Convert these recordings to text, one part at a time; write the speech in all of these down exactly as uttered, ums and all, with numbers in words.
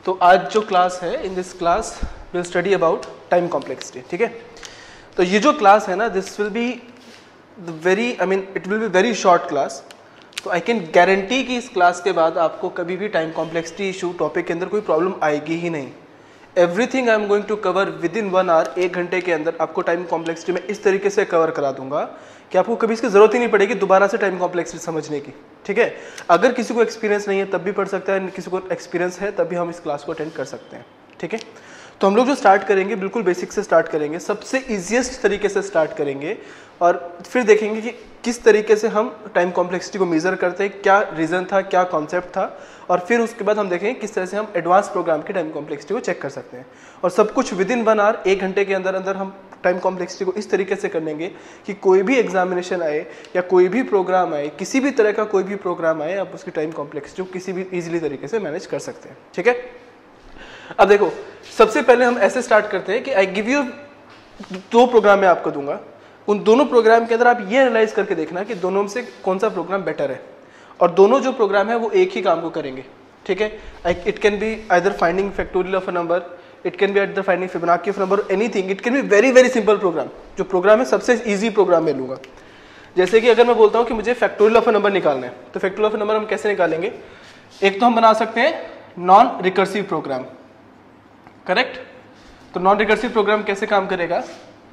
तो आज जो क्लास है, in this class will study about time complexity, ठीक है। तो ये जो क्लास है ना, this will be very I mean it will be very short class. तो आई कैन गारंटी कि इस क्लास के बाद आपको कभी भी टाइम कॉम्प्लेक्सिटी इशू टॉपिक के अंदर कोई प्रॉब्लम आएगी ही नहीं। Everything I am going to cover within one hour, एक घंटे के अंदर आपको टाइम कॉम्प्लेक्सिटी में इस तरीके से कवर करा दूंगा कि आपको कभी इसकी जरूरत ही नहीं पड़ेगी दोबारा से टाइम कॉम्प्लेक्सिटी समझने की, ठीक है। अगर किसी को एक्सपीरियंस नहीं है तब भी पढ़ सकता है, किसी को एक्सपीरियंस है तब भी हम इस क्लास को अटेंड कर सकते हैं, ठीक है। तो हम लोग जो स्टार्ट करेंगे बिल्कुल बेसिक से स्टार्ट करेंगे, सबसे ईजिएस्ट तरीके से स्टार्ट करेंगे और फिर देखेंगे कि किस तरीके से हम टाइम कॉम्प्लेक्सिटी को मेजर करते हैं, क्या रीज़न था, क्या कॉन्सेप्ट था, और फिर उसके बाद हम देखेंगे किस तरह से हम एडवांस प्रोग्राम की टाइम कॉम्प्लेक्सिटी को चेक कर सकते हैं। और सब कुछ विद इन वन आवर, एक घंटे के अंदर अंदर हम टाइम कॉम्प्लेक्सिटी को इस तरीके से कर लेंगे कि कोई भी एग्जामिनेशन आए या कोई भी प्रोग्राम आए, किसी भी तरह का कोई भी प्रोग्राम आए, आप उसकी टाइम कॉम्प्लेक्सिटी को किसी भी ईजिली तरीके से मैनेज कर सकते हैं, ठीक है। अब देखो, सबसे पहले हम ऐसे स्टार्ट करते हैं कि आई गिव यू दो प्रोग्राम मैं आपको दूंगा, उन दोनों प्रोग्राम के अंदर आप ये एनालाइज करके देखना कि दोनों में से कौन सा प्रोग्राम बेटर है, और दोनों जो प्रोग्राम है वो एक ही काम को करेंगे, ठीक है। It can be either finding factorial of a number, it can be either finding Fibonacci of number, anything, it can be very very simple program. जो प्रोग्राम है सबसे इजी प्रोग्राम मैं लूंगा। जैसे कि अगर मैं बोलता हूँ कि मुझे फैक्टोरियल ऑफ अ नंबर निकालना है, तो फैक्टोरियल ऑफ अ नंबर हम कैसे निकालेंगे? एक तो हम बना सकते हैं नॉन रिकर्सिव प्रोग्राम, करेक्ट। तो नॉन रिकर्सिव प्रोग्राम कैसे काम करेगा?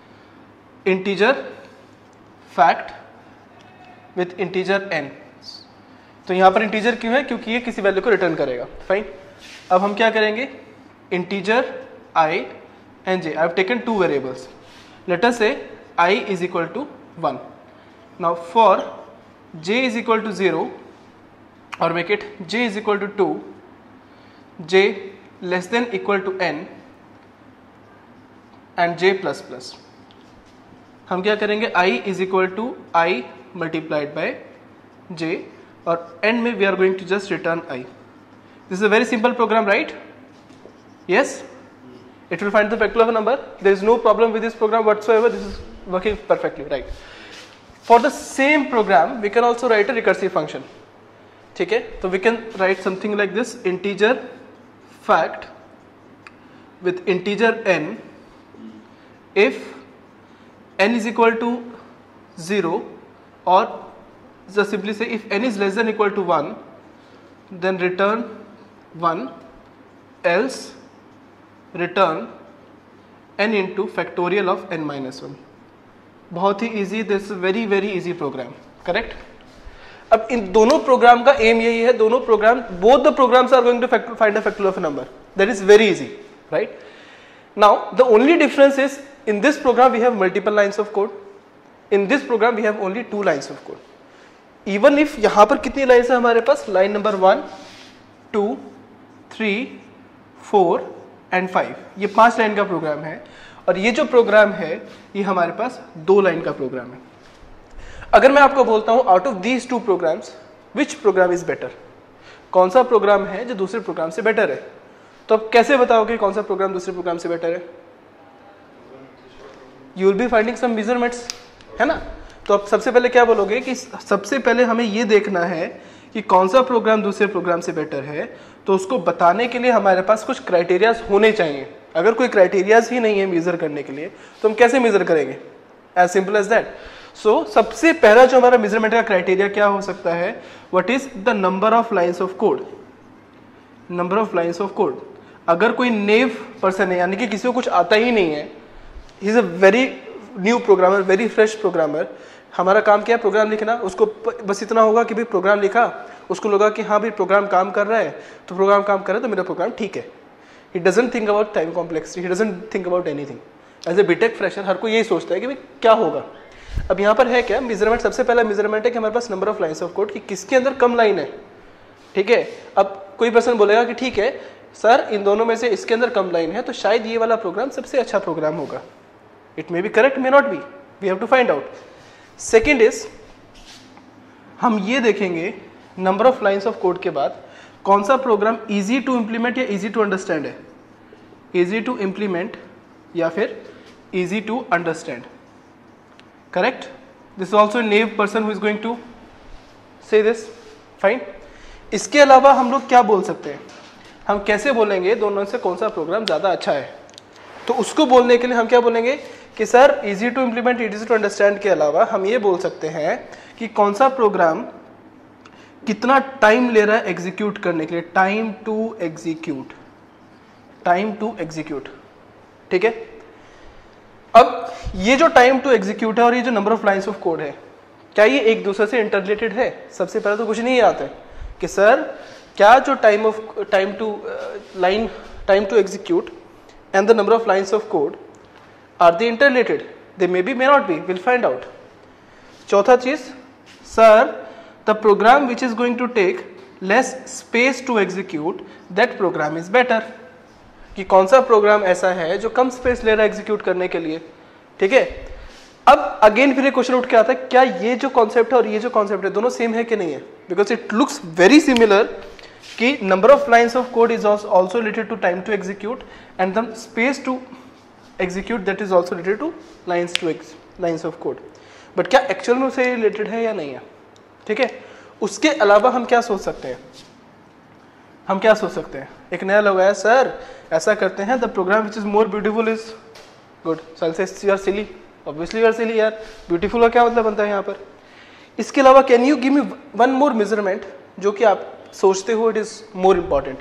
Integer fact with integer n. तो यहां पर इंटीजर क्यों है? क्योंकि ये किसी वैल्यू को रिटर्न करेगा, फाइन। अब हम क्या करेंगे? Integer i and j, I have taken two variables, let us say i is equal to one. Now for j is equal to zero और make it j is equal to two, j less than equal to n and j plus plus. हम क्या करेंगे? i is equal to i multiplied by j, और end में we are going to just return i। This is a very simple program, right? Yes, it will find the factorial of a number, there is no problem with this program whatsoever, this is working perfectly, right. For the same program we can also write a recursive function, ठीक है। तो we can write something like this, integer fact with integer n if n is equal to zero, or just simply say if n is less than equal to one, then return one, else return n into factorial of n minus one। बहुत ही easy, this is very very easy program, correct। अब इन दोनों programme का M यही है, दोनों program, both the programs are going to find a factorial of a number, that is very easy, right। Now the only difference is in this program we have multiple lines of code, in this program we have only two lines of code। even if यहाँ पर कितनी lines है हमारे पास? Line number one, two, three, four and five, ये पांच line का program है, और ये जो प्रोग्राम है ये हमारे पास दो लाइन का प्रोग्राम है। अगर मैं आपको बोलता हूँ out of these two programs which program is better, कौन सा प्रोग्राम है जो दूसरे प्रोग्राम से बेटर है, तो आप कैसे बताओगे कौन सा प्रोग्राम दूसरे प्रोग्राम से बेटर है? You will be finding some measurements, है ना। तो आप सबसे पहले क्या बोलोगे कि सबसे पहले हमें ये देखना है कि कौन सा प्रोग्राम दूसरे प्रोग्राम से बेटर है, तो उसको बताने के लिए हमारे पास कुछ क्राइटेरियाज होने चाहिए। अगर कोई क्राइटेरियाज ही नहीं है मेजर करने के लिए, तो हम कैसे मेजर करेंगे? As simple as that. So सबसे पहला जो हमारा मेजरमेंट का क्राइटेरिया क्या हो सकता है? What is the number of lines of code, number of lines of code. अगर कोई नेव पर्सन है, यानी कि किसी को कुछ आता ही नहीं है, he is a very new programmer, very fresh programmer, हमारा काम क्या है? प्रोग्राम लिखना। उसको बस इतना होगा कि भाई प्रोग्राम लिखा, उसको लगा कि हाँ भाई प्रोग्राम काम कर रहा है, तो प्रोग्राम काम कर रहा है तो मेरा प्रोग्राम ठीक है। He doesn't think about time complexity, he doesn't think about anything. As a BTech fresher हर कोई यही सोचता है कि भाई क्या होगा। अब यहाँ पर है क्या मेजरमेंट? सबसे पहला मेजरमेंट है कि हमारे पास number of lines of code, कि किसके अंदर कम लाइन है, ठीक है। अब कोई पर्सन बोलेगा कि ठीक है सर, इन दोनों में से इसके अंदर कम लाइन है, तो शायद ये वाला प्रोग्राम सबसे अच्छा प्रोग्राम होगा। It may be correct, may not be, we have to find out. Second is, हम ये देखेंगे number of lines of code के बाद कौन सा प्रोग्राम इजी टू इंप्लीमेंट या इजी टू अंडरस्टैंड है। इजी टू इंप्लीमेंट या फिर easy to understand, correct. This is also naive person who is going to say this, fine. इसके अलावा हम लोग क्या बोल सकते हैं? हम कैसे बोलेंगे दोनों से कौन सा प्रोग्राम ज़्यादा अच्छा है? तो उसको बोलने के लिए हम क्या बोलेंगे कि sir easy to implement, easy to understand के अलावा हम ये बोल सकते हैं कि कौन सा प्रोग्राम कितना टाइम ले रहा है एग्जीक्यूट करने के लिए, time to execute, time to execute, ठीक है। अब ये जो टाइम टू एग्जीक्यूट है और ये जो number of lines of code है, क्या ये एक दूसरे से इंटररिलेटेड है? सबसे पहले तो कुछ नहीं आता है कि सर क्या जो time of time to line time to execute and the number of lines of code, are they interrelated? They may be, may not be, we'll find out. चौथा चीज, sir the program which is going to take less space to execute, that program is better. कि कौन सा programme ऐसा है जो कम space ले रहा है एग्जीक्यूट करने के लिए, ठीक है। अब अगेन फिर एक क्वेश्चन उठ के आता है, क्या ये जो कॉन्सेप्ट है और ये जो कॉन्सेप्ट है दोनों सेम है कि नहीं है? Because it looks very similar कि number of lines of code is also related to time to execute and the space to execute that is also related to lines to ex lines of code. But क्या actual में उसे related है या नहीं है? ठीक है। उसके अलावा हम क्या सोच सकते हैं? हम क्या सोच सकते हैं? एक नया लगाया सर ऐसा करते हैं, the program which is more beautiful is good. So I'll say you are silly. Obviously you are silly यार. Beautiful का क्या मतलब बनता है यहाँ पर? इसके अलावा can you give me one more measurement जो कि आप सोचते हो it is more important?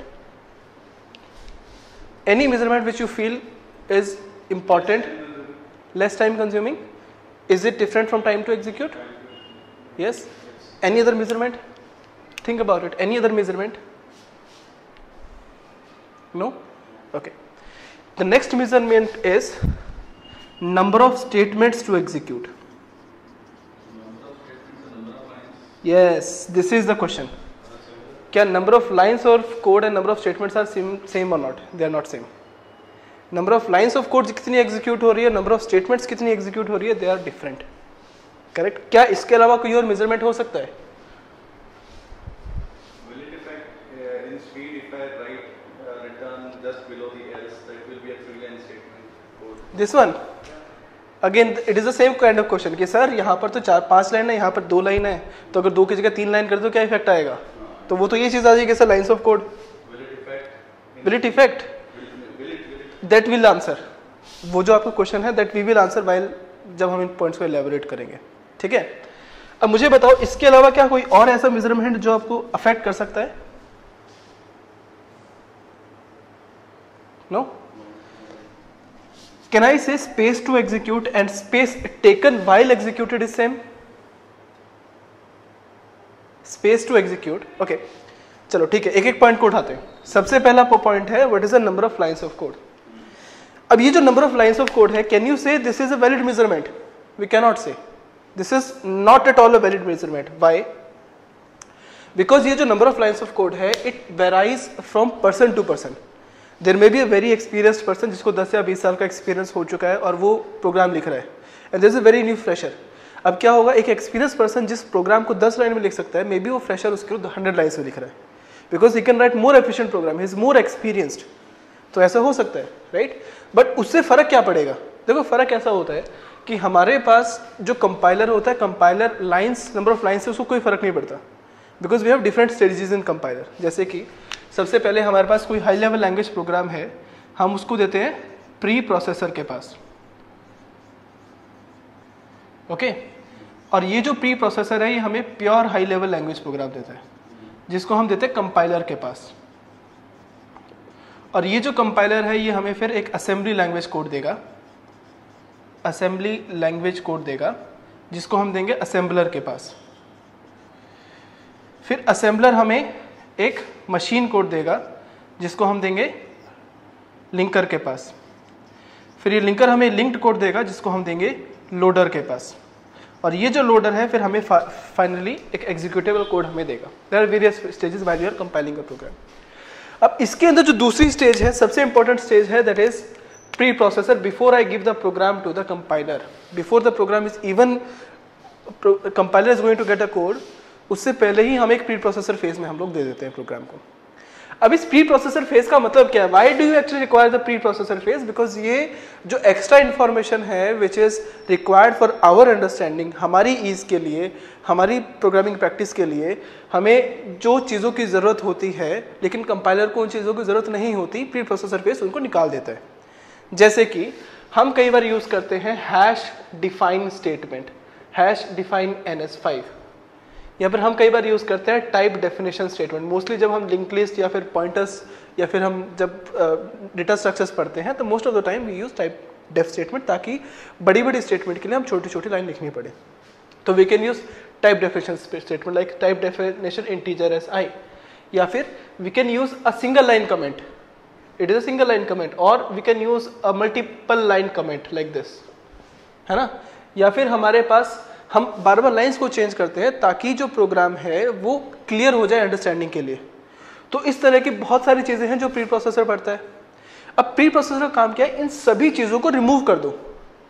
Any measurement which you feel is important, less time consuming, is it different from time to execute? Yes. Any other measurement? Think about it. Any other measurement? No? Okay. The next measurement is number of statements to execute. Yes, this is the question. क्या number of lines of code and number of statements are same और not? They are not same. Number of lines of code कितनी execute हो रही है, number of statements कितनी execute हो रही है, दे आर डिफरेंट. करेक्ट. क्या इसके अलावा कोई और मेजरमेंट हो सकता है? This one again it is the same kind of question कि सर यहाँ पर तो चार पांच लाइन है, यहाँ पर दो लाइन है, तो अगर दो की जगह तीन लाइन कर दो क्या इफेक्ट आएगा? तो वो तो ये चीज आ जाएगी sir, lines of code. Will it affect? That will answer. वो जो आपका क्वेश्चन है that we will answer while जब हम इन पॉइंट्स को एलैबोरेट करेंगे, ठीक है। अब मुझे बताओ इसके अलावा क्या कोई और ऐसा मेजरमेंट जो आपको अफेक्ट कर सकता है? No? Can I say space to execute and space taken while executed is same? Space to execute. Okay चलो ठीक है, एक एक पॉइंट को उठाते हैं. सबसे पहला पॉइंट है what is the number of lines of code. अब ये जो number of lines of code है, can you say this is a valid measurement? We can not say. This is not at all a valid measurement. Why? Because ये जो number of lines of code है it varies from person to person. There may be a very experienced person जिसको दस या बीस साल का experience हो चुका है और वो प्रोग्राम लिख रहा है, and there is a very new fresher. अब क्या होगा, एक एक्सपीरियंस पर्सन जिस प्रोग्राम को दस लाइन में लिख सकता है, मे बी वो फ्रेशर उसके हंड्रेड लाइन्स में लिख रहा है, because he can write more efficient program, he is more experienced. तो ऐसा हो सकता है, राइट. बट उससे फर्क क्या पड़ेगा? देखो फर्क ऐसा होता है कि हमारे पास जो कंपाइलर होता है, compiler lines number of lines से उसको कोई फर्क नहीं पड़ता, because we have different strategies in compiler. जैसे कि सबसे पहले हमारे पास कोई हाई लेवल लैंग्वेज प्रोग्राम है, हम उसको देते हैं प्री प्रोसेसर के पास, ओके okay? और ये जो प्री प्रोसेसर है ये हमें pure high level language program देता है, जिसको हम देते हैं कंपाइलर के पास. और ये जो कंपाइलर है ये हमें फिर एक असेंबली लैंग्वेज कोड देगा, असेंबली लैंग्वेज कोड देगा जिसको हम देंगे असेंबलर के पास. फिर असेंबलर हमें एक मशीन कोड देगा जिसको हम देंगे लिंकर के पास. फिर ये लिंकर हमें लिंक्ड कोड देगा जिसको हम देंगे लोडर के पास. और ये जो लोडर है फिर हमें फाइनली एक एग्जीक्यूटेबल कोड हमें देगा. There are various stages while you are compiling a program. अब इसके अंदर जो दूसरी स्टेज है, सबसे इंपॉर्टेंट स्टेज है, that is pre processor. Before I give the program to the compiler, before the program is even compiler is going to get a code, उससे पहले ही हम एक प्री प्रोसेसर फेज में हम लोग दे देते हैं प्रोग्राम को. अब इस प्री प्रोसेसर फेज का मतलब क्या है? Why do you actually require the pre processor phase? Because ये जो एक्स्ट्रा इंफॉर्मेशन है which is required for our understanding, हमारी ईज के लिए, हमारी प्रोग्रामिंग प्रैक्टिस के लिए, हमें जो चीज़ों की ज़रूरत होती है लेकिन कंपाइलर को उन चीज़ों की ज़रूरत नहीं होती, प्री प्रोसेसर फेज उनको निकाल देता है। जैसे कि हम कई बार यूज़ करते हैं hash define statement, hash define n s five, या फिर हम कई बार यूज़ करते हैं टाइप डेफिनेशन स्टेटमेंट। मोस्टली जब हम लिंक लिस्ट या फिर पॉइंटर्स या फिर हम जब डेटा uh, स्ट्रक्चर्स पढ़ते हैं तो most of the time we use type def statement, ताकि बड़ी बड़ी स्टेटमेंट के लिए हम छोटी छोटी लाइन लिखनी पड़े। तो we can use type definition statement like type definition integer S I, या फिर we can use a single line comment, it is a single line comment, और we can use a multiple line comment like this, है ना। या फिर हमारे पास हम बार बार lines को चेंज करते हैं ताकि जो प्रोग्राम है वो क्लियर हो जाए अंडरस्टैंडिंग के लिए। तो इस तरह की बहुत सारी चीज़ें हैं जो प्री प्रोसेसर पढ़ता है। अब प्री प्रोसेसर का काम क्या है? इन सभी चीज़ों को रिमूव कर दो,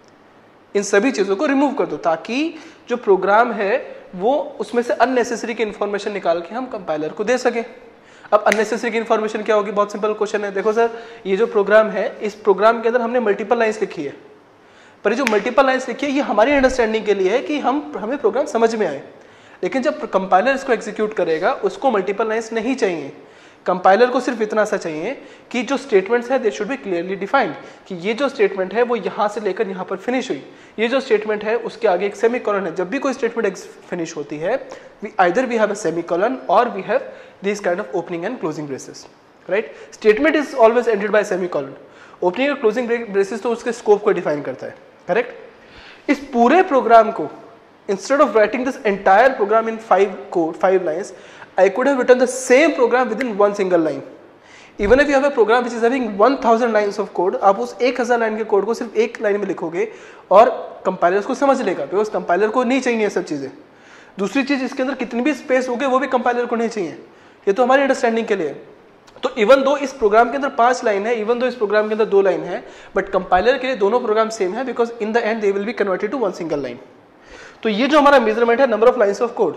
इन सभी चीज़ों को रिमूव कर दो ताकि जो प्रोग्राम है वो उसमें से अननेसेसरी की इन्फॉर्मेशन निकाल के हम कंपाइलर को दे सकें। अब अननेसेसरी की इन्फॉर्मेशन क्या होगी? बहुत सिंपल क्वेश्चन है। देखो सर, ये जो प्रोग्राम है, इस प्रोग्राम के अंदर हमने मल्टीपल लाइन्स लिखी है, पर जो मल्टीपल लाइन्स लिखी है ये हमारी अंडरस्टैंडिंग के लिए है कि हम हमें प्रोग्राम समझ में आए। लेकिन जब कंपाइलर इसको एग्जीक्यूट करेगा उसको मल्टीपल लाइन्स नहीं चाहिए, कंपाइलर को सिर्फ इतना सा चाहिए कि जो स्टेटमेंट्स है they should be clearly defined, कि ये जो स्टेटमेंट है वो यहाँ से लेकर यहाँ पर फिनिश हुई, ये जो स्टेटमेंट है उसके आगे एक सेमीकोलन है। जब भी कोई स्टेटमेंट फिनिश होती है, we either we have a semicolon और we have this kind of opening and closing braces, right. Statement is always ended by semicolon, opening और क्लोजिंग ब्रेसेस तो उसके स्कोप को डिफाइन करता है, करेक्ट। इस पूरे प्रोग्राम को instead of writing this entire program in five code five lines, I could have written the same program within one single line. Even if you have a program which is having one thousand lines of code, आप उस एक हज़ार line के code को सिर्फ एक line में लिखोगे और कंपाइलर उसको समझ लेगा, बिकॉज कंपाइलर को नहीं चाहिए ये सब चीज़ें। दूसरी चीज़, इसके अंदर कितनी भी स्पेस होगी वो भी कंपाइलर को नहीं चाहिए, ये तो हमारी अंडरस्टैंडिंग के लिए। तो इवन दो इस प्रोग्राम के अंदर पांच लाइन है, इवन दो इस प्रोग्राम के अंदर दो लाइन है, बट कंपाइलर के लिए दोनों प्रोग्राम सेम है, because in the end they will be converted to one single line. तो ये जो हमारा मेजरमेंट है number of lines of code,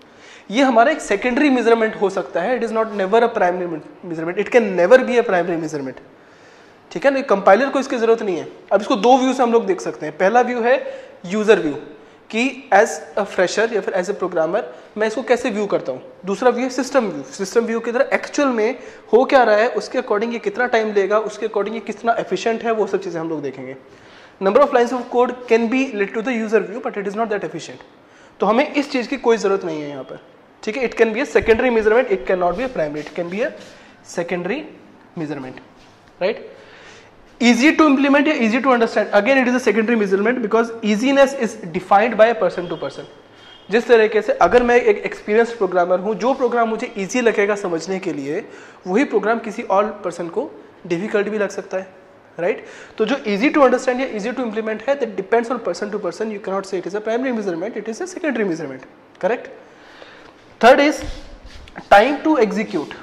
ये हमारा एक सेकेंडरी मेजरमेंट हो सकता है। It is not never a primary measurement, it can never be a primary measurement, ठीक है ना। कंपाइलर को इसकी जरूरत नहीं है। अब इसको दो व्यू से हम लोग देख सकते हैं। पहला व्यू है यूजर व्यू, कि एज अ फ्रेशर या फिर एज ए प्रोग्रामर मैं इसको कैसे व्यू करता हूँ। दूसरा व्यू है सिस्टम व्यू, सिस्टम व्यू की तरह एक्चुअल में हो क्या रहा है, उसके अकॉर्डिंग ये कितना टाइम लेगा, उसके अकॉर्डिंग ये कितना एफिशिएंट है, वो सब चीज़ें हम लोग देखेंगे। Number of lines of code can be related to the user view, but it is not that efficient. तो हमें इस चीज़ की कोई जरूरत नहीं है यहाँ पर, ठीक है। It can be a secondary measurement, it can not be a primary, it can be a secondary measurement, right. Easy to implement या easy to understand, again it is a secondary measurement because easiness is defined by a person to person. जिस तरीके से अगर मैं एक experienced programmer हूँ, जो programme मुझे इजी लगेगा समझने के लिए, वही प्रोग्राम किसी और पर्सन को डिफिकल्ट भी लग सकता है, राइट right? तो जो इजी टू अंडरस्टैंड या इजी टू इम्प्लीमेंट है, that depends on person to person. You can not say it is a primary measurement, it is a secondary measurement, correct. Third is time to execute.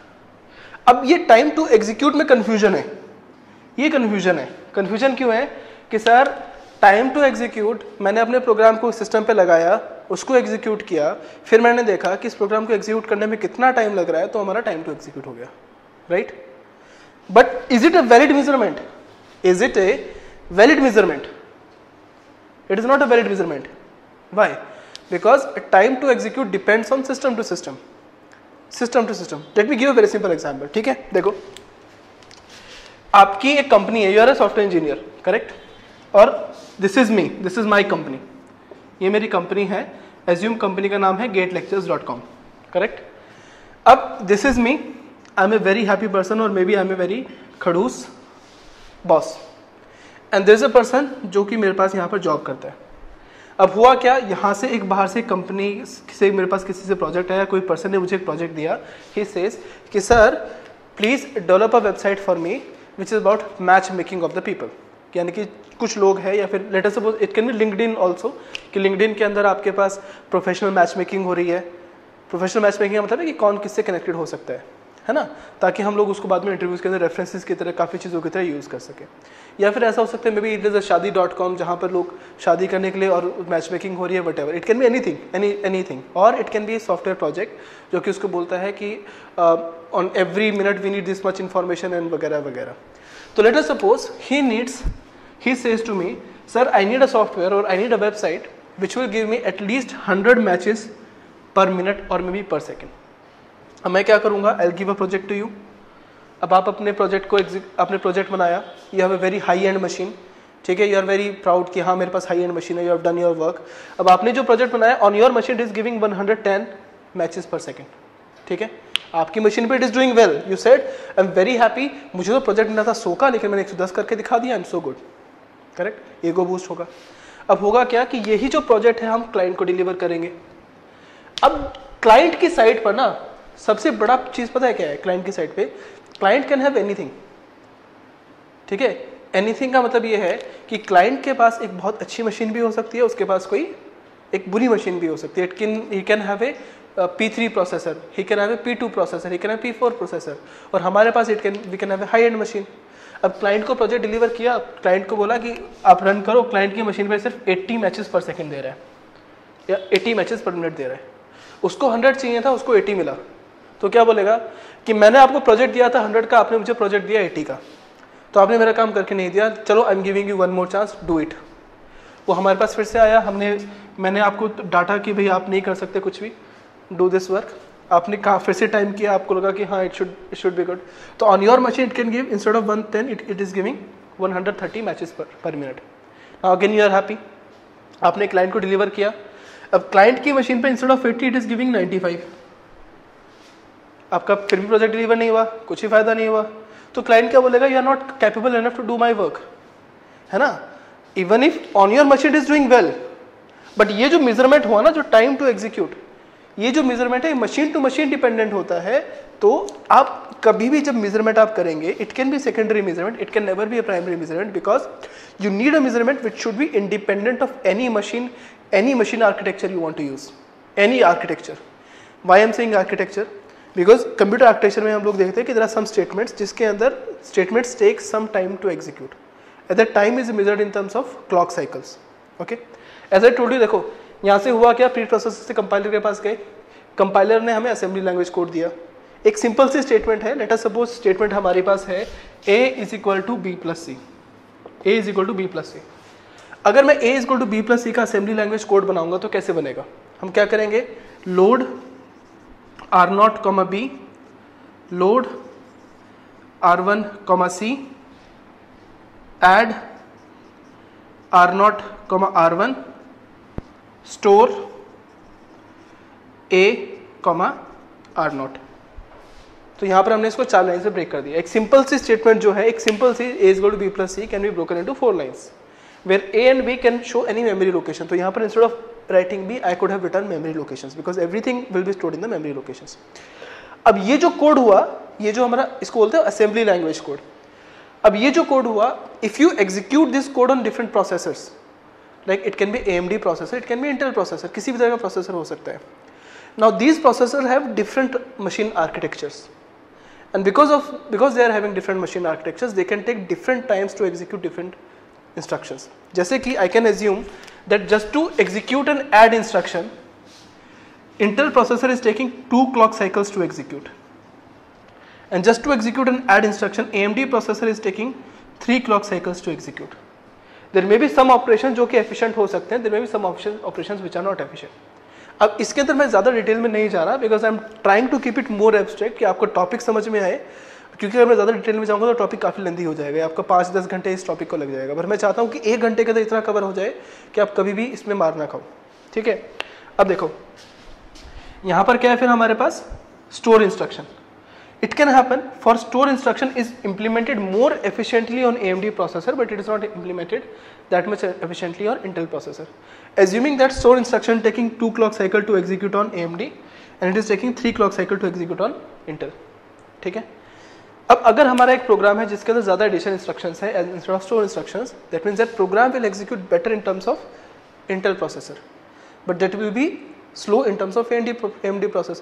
अब ये time to execute में confusion है, ये confusion है। Confusion क्यों है कि sir time to execute, मैंने अपने प्रोग्राम को सिस्टम पे लगाया, उसको एग्जीक्यूट किया, फिर मैंने देखा कि इस प्रोग्राम को एग्जीक्यूट करने में कितना टाइम लग रहा है, तो हमारा टाइम टू एग्जीक्यूट हो गया, right. But is it a valid measurement? Is it a valid measurement? It is not a valid measurement. Why? Because time to execute depends on system to system, system to system. Let me give a very simple example, ठीक है। देखो, आपकी एक company है, you are a software engineer, correct, और this is me, this is my company, ये मेरी company है। एज्यूम कंपनी का नाम है get lectures dot com, correct. अब this is me, I am a very happy person और may be I am a very खड़ूस boss, and there is a person जो कि मेरे पास यहाँ पर जॉब करता है। अब हुआ क्या, यहाँ से एक बाहर से कंपनी से मेरे पास किसी से प्रोजेक्ट आया, कोई पर्सन ने मुझे एक प्रोजेक्ट दिया, ही सेज कि sir please develop a website for me which is about match making of the people. यानी कि कुछ लोग हैं, या फिर let us suppose it can be LinkedIn also, कि लिंक्डइन के अंदर आपके पास प्रोफेशनल मैच मेकिंग हो रही है। प्रोफेशनल मैच मेकिंग का मतलब है कि कौन किससे कनेक्टेड हो सकता है, है ना, ताकि हम लोग उसको बाद में इंटरव्यूज़ के अंदर रेफरेंसेस की तरह काफ़ी चीज़ों की तरह यूज़ कर सकें। या फिर ऐसा हो सकता है may be it is a Shaadi dot com, जहाँ पर लोग शादी करने के लिए और मैच मेकिंग हो रही है, whatever, it can be anything, any anything, और it can be software project जो कि उसको बोलता है कि on every minute we need this much information and वगैरह वगैरह। तो let us suppose he needs, he says to me, sir I need a software और I need a website which will give me at least hundred matches per minute और may be per second. अब मैं क्या करूँगा, I will give a project to you. अब आप अपने project को आपने प्रोजेक्ट बनाया, you have a very high end machine, ठीक है, यू आर वेरी प्राउड कि हाँ मेरे पास हाई एंड मशीन है, you have done your work. अब आपने जो प्रोजेक्ट बनाया, on your machine is giving one hundred ten matches per second, ठीक है, आपकी मशीन पे it is doing well, you said I am very happy, मुझे तो प्रोजेक्ट मिला था सौ का लेकिन मैंने एक सौ दस करके दिखा दिया, I am so good, correct, ego boost होगा। अब होगा क्या कि यही जो प्रोजेक्ट है हम क्लाइंट को डिलीवर करेंगे। अब क्लाइंट की साइड पर ना सबसे बड़ा चीज पता है क्या है, क्लाइंट की साइड पे क्लाइंट कैन हैव एनीथिंग, ठीक है, एनीथिंग का मतलब ये है कि क्लाइंट के पास एक बहुत अच्छी मशीन भी हो सकती है, उसके पास कोई एक बुरी मशीन भी हो सकती है। It can he can have a P three processor, he can have a P two processor, he can have P four processor, और हमारे पास it can we can have a high end machine. अब client को project deliver किया, client को बोला कि आप रन करो, क्लाइंट की मशीन पे सिर्फ अस्सी मैचेस पर सेकंड दे रहा है या अस्सी मैचेस पर मिनट दे रहा है, उसको हंड्रेड चाहिए था, उसको अस्सी मिला, तो क्या बोलेगा कि मैंने आपको प्रोजेक्ट दिया था हंड्रेड का, आपने मुझे प्रोजेक्ट दिया अस्सी का, तो आपने मेरा काम करके नहीं दिया, चलो I am giving you one more chance, do it. वो हमारे पास फिर से आया, हमने मैंने आपको डाटा कि भाई आप नहीं कर सकते कुछ भी, डू दिस वर्क, आपने कहा फिर से टाइम किया, आपको लगा कि हाँ it should it should be good, तो on your machine it can give instead of one ten it it is giving one hundred thirty matches per per minute. Now again you are happy, आपने client को deliver किया। अब client की machine पे instead of eighty it is giving ninety five, आपका फिर भी project deliver नहीं हुआ, कुछ ही फायदा नहीं हुआ, तो क्लाइंट क्या बोलेगा, you are not capable enough to do my work, है ना, even if on your machine is doing well, but ये जो मेजरमेंट हुआ ना, जो टाइम टू एग्जीक्यूट, ये जो मेजरमेंट है मशीन टू मशीन डिपेंडेंट होता है। तो आप कभी भी जब मेजरमेंट आप करेंगे, it can be secondary measurement, it can never be a primary measurement, because you need a measurement which should be independent of any machine, any machine architecture you want to use, any architecture. Why I am saying architecture, because computer architecture में हम लोग देखते हैं कि there are some statements जिसके अंदर statements take some time to execute, at that time is measured in terms of clock cycles, okay. As I told you, देखो यहाँ से हुआ क्या, प्री प्रोसेसर से कंपाइलर के पास गए, कंपाइलर ने हमें असेंबली लैंग्वेज कोड दिया, एक सिंपल सी स्टेटमेंट है, लेट अस सपोज स्टेटमेंट हमारे पास है a is equal to B plus C, A is equal to B plus C. अगर मैं a is equal to B plus C का assembly language code बनाऊंगा तो कैसे बनेगा, हम क्या करेंगे, load R naught comma B, load R one comma C, add R naught comma R one, store A comma R naught. तो यहां पर हमने इसको चार लाइन से ब्रेक कर दिया। एक सिंपल सी स्टेटमेंट जो है, एक simple C A is equal to B plus C can be broken into four lines where A and B can show any memory location. तो यहां पर instead of writing B I could have written memory locations because everything will be stored in the memory locations. अब ये जो code हुआ, ये जो हमारा इसको बोलते हैं असेंबली लैंग्वेज कोड। अब ये जो कोड हुआ, if you execute this code on different processors, like it can be A M D processor, it can be Intel processor, किसी भी तरह का प्रोसेसर हो सकता है। Now these processor have different machine architectures and because of because they are having different machine architectures, they can take different times to execute different instructions. जैसे कि I can assume that just to execute an add instruction, Intel processor is taking two clock cycles to execute, and just to execute an add instruction, A M D processor is taking three clock cycles to execute. There may be some operations जो कि efficient हो सकते हैं, there may be some operations which are not efficient. अब इसके अंदर मैं ज़्यादा डिटेल में नहीं जा रहा because I am trying to keep it more abstract कि आपको टॉपिक समझ में आए, क्योंकि अगर मैं ज़्यादा डिटेल में जाऊँगा तो टॉपिक काफ़ी लेंदी हो जाएगा, आपका पाँच दस घंटे इस टॉपिक को लग जाएगा। पर मैं चाहता हूँ कि एक घंटे के अंदर इतना कवर हो जाए कि आप कभी भी इसमें मार ना खाओ, ठीक है। अब देखो यहाँ पर क्या है, फिर हमारे पास store instruction. It can happen for store instruction is implemented more efficiently on A M D processor, but it is not implemented that much efficiently on Intel processor. Assuming that store instruction taking two clock cycle to execute on A M D and it is taking three clock cycle to execute on Intel, ठीक है। अब अगर हमारा एक programme है जिसके अंदर ज़्यादा एडिशन इंस्ट्रक्शंस है instead of store instructions, that means that program will execute better in terms of Intel processor, but that will be slow in terms of A M D A M D processor.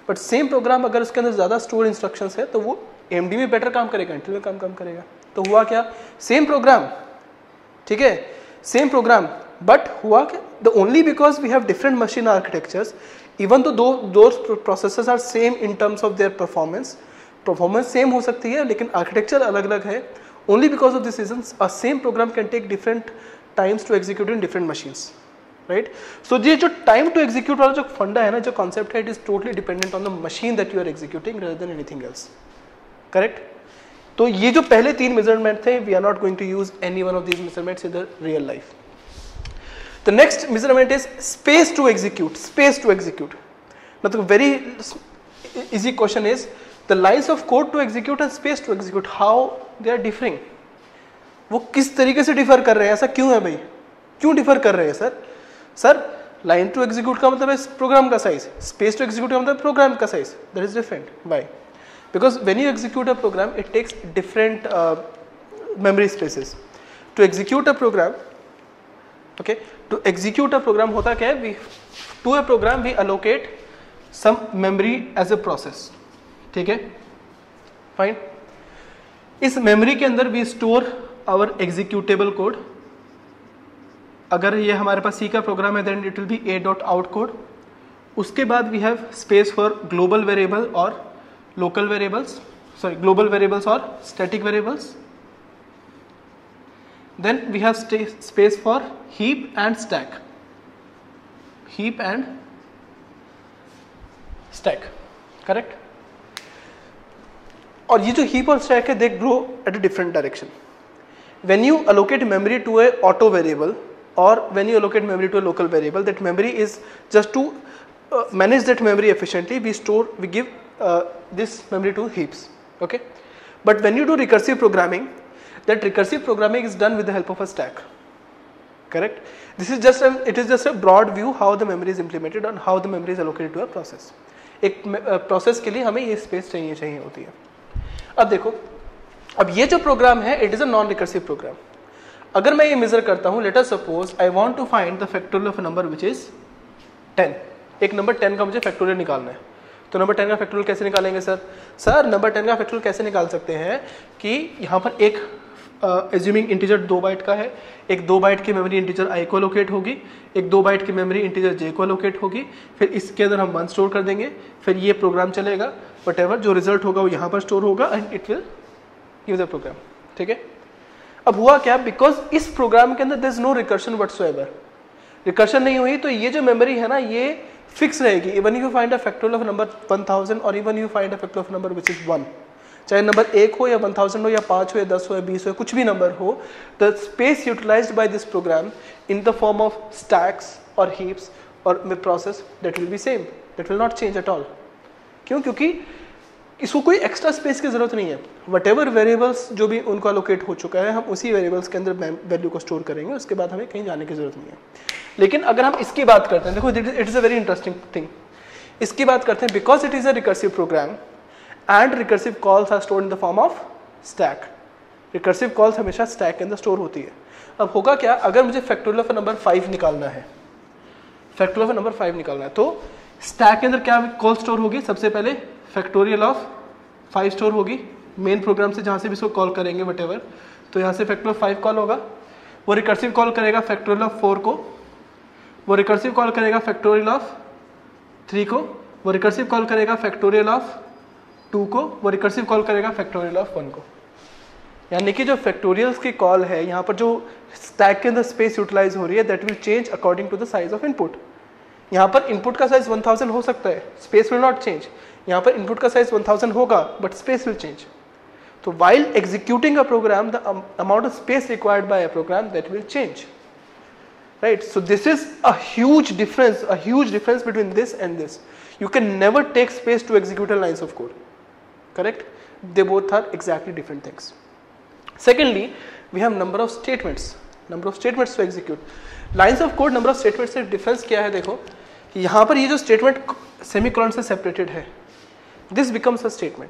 But same program अगर उसके अंदर ज़्यादा store instructions है तो वो MD में better काम करेगा, इंटेल में कम काम करेगा। तो हुआ क्या, सेम प्रोग्राम, ठीक है, सेम प्रोग्राम, बट हुआ क्या, the only because we have different machine architectures, even though दो दो processors are same in terms of their performance, performance same हो सकती है लेकिन आर्किटेक्चर अलग अलग है। Only because of this reason a same program can take different times to execute in different machines, right. So ये जो टाइम टू एग्जीक्यूट वाला जो फंडा है ना, जो कॉन्सेप्ट है, it is totally dependent on the machine that you are executing rather than anything else, correct. तो ये जो पहले तीन मेजरमेंट थे, we are not going to use any one of these measurements in the real life. The next measurement is space to execute, space to execute. मतलब very easy question is the lines of code to execute and space to execute, how they are differing, वो किस तरीके से differ कर रहे हैं, ऐसा क्यों है भाई, क्यों डिफर कर रहे हैं sir? Sir line to execute का मतलब है प्रोग्राम का साइज, स्पेस टू एग्जीक्यूट का मतलब प्रोग्राम का size, that is different. Why? Because when you execute a program it takes different memory spaces. To execute a program, okay, to execute a program होता क्या है, we to a program we allocate some memory as a process, ठीक है, fine. इस memory के अंदर we store our executable code. अगर ये हमारे पास सी का प्रोग्राम है then it will be a dot out code. उसके बाद we have space for global variable और local variables, sorry global variables और static variables. Then we have space for heap and stack, heap and stack, correct. और ये जो heap और stack है they grow at a different direction. When you allocate memory to a auto variable or when you allocate memory to a local variable, that memory is just to uh, manage that memory efficiently, we store, we give uh, this memory to heaps, okay. But when you do recursive programming, that recursive programming is done with the help of a stack, correct. This is just a, it is just a broad view how the memory is implemented and how the memory is allocated to a process. एक process के लिए हमें ये space चाहिए चाहिए होती है। अब देखो, अब ये जो प्रोग्राम है it is a non recursive program. अगर मैं ये मेजर करता हूं, let us suppose I want to find the factorial of a number which is ten. एक नंबर टेन का मुझे फैक्टोरियल निकालना है, तो नंबर टेन का फैक्टोरियल कैसे निकालेंगे सर? सर नंबर टेन का फैक्टोरियल कैसे निकाल सकते हैं कि यहाँ पर एक एज्यूमिंग इंटीजर दो बाइट का है, एक दो बाइट की मेमोरी इंटीजर आई को लोकेट होगी, एक दो बाइट की मेमोरी इंटीजर जे को लोकेट होगी, फिर इसके अंदर हम वन स्टोर कर देंगे, फिर ये प्रोग्राम चलेगा, वट जो रिजल्ट होगा वो यहाँ पर स्टोर होगा and it will use a program, ठीक है। अब हुआ क्या, बिकॉज इस प्रोग्राम के अंदर there is no recursion whatsoever, recursion नहीं हुई तो ये जो मेमोरी है ना ये फिक्स रहेगी। Even you find a factorial of number one thousand और even you find a factorial of number which is one, चाहे नंबर एक हो या वन थाउजेंड हो या पाँच हो या दस हो या बीस हो, कुछ भी नंबर हो, the space utilized by this program in the form of stacks और हीप्स और process that will be same, that will not change at all. क्यों? क्योंकि इसको कोई एक्स्ट्रा स्पेस की जरूरत नहीं है। वट एवर वेरिएबल्स जो भी उनको अलोकेट हो चुका है, हम उसी वेरिएबल्स के अंदर वैल्यू को स्टोर करेंगे, उसके बाद हमें कहीं जाने की जरूरत नहीं है। लेकिन अगर हम इसकी बात करते हैं, देखो it is a very interesting thing, इसकी बात करते हैं, because it is a recursive program and recursive calls are stored in the form of stack. Recursive calls हमेशा स्टैक के अंदर स्टोर होती है। अब होगा क्या, अगर मुझे फैक्टोरियल ऑफ नंबर फाइव निकालना है, फैक्टोरियल ऑफ नंबर फाइव निकालना है, तो स्टैक के अंदर क्या कॉल स्टोर होगी? सबसे पहले फैक्टोरियल ऑफ फाइव स्टोर होगी, मेन प्रोग्राम से जहाँ से भी इसको कॉल करेंगे वट एवर, तो यहाँ से फैक्टोरियल फाइव कॉल होगा, वो रिकर्सिव कॉल करेगा फैक्टोरियल ऑफ फोर को, वो रिकर्सिव कॉल करेगा फैक्टोरियल ऑफ थ्री को, वो रिकर्सिव कॉल करेगा फैक्टोरियल ऑफ टू को, वो रिकर्सिव कॉल करेगा फैक्टोरियल ऑफ वन को। यानी कि जो फैक्टोरियल्स की कॉल है, यहाँ पर जो स्टैक के अंदर स्पेस यूटिलाइज हो रही है, that will change according to the size of input. यहाँ पर इनपुट का साइज वन थाउजेंड हो सकता है, स्पेस विल नॉट चेंज। यहाँ पर इनपुट का साइज वन थाउजेंड होगा बट स्पेस विल चेंज। तो while executing a program, the um, amount of space required by a program that will change, right? So this is a huge difference, a huge difference between this and this. You can never take space to execute a lines of code, correct? They both are exactly different things. Secondly, we have number of statements, number of statements to execute. Lines of code number of statements से difference क्या है? देखो यहाँ पर ये जो statement semicolon से separated है, this becomes a statement.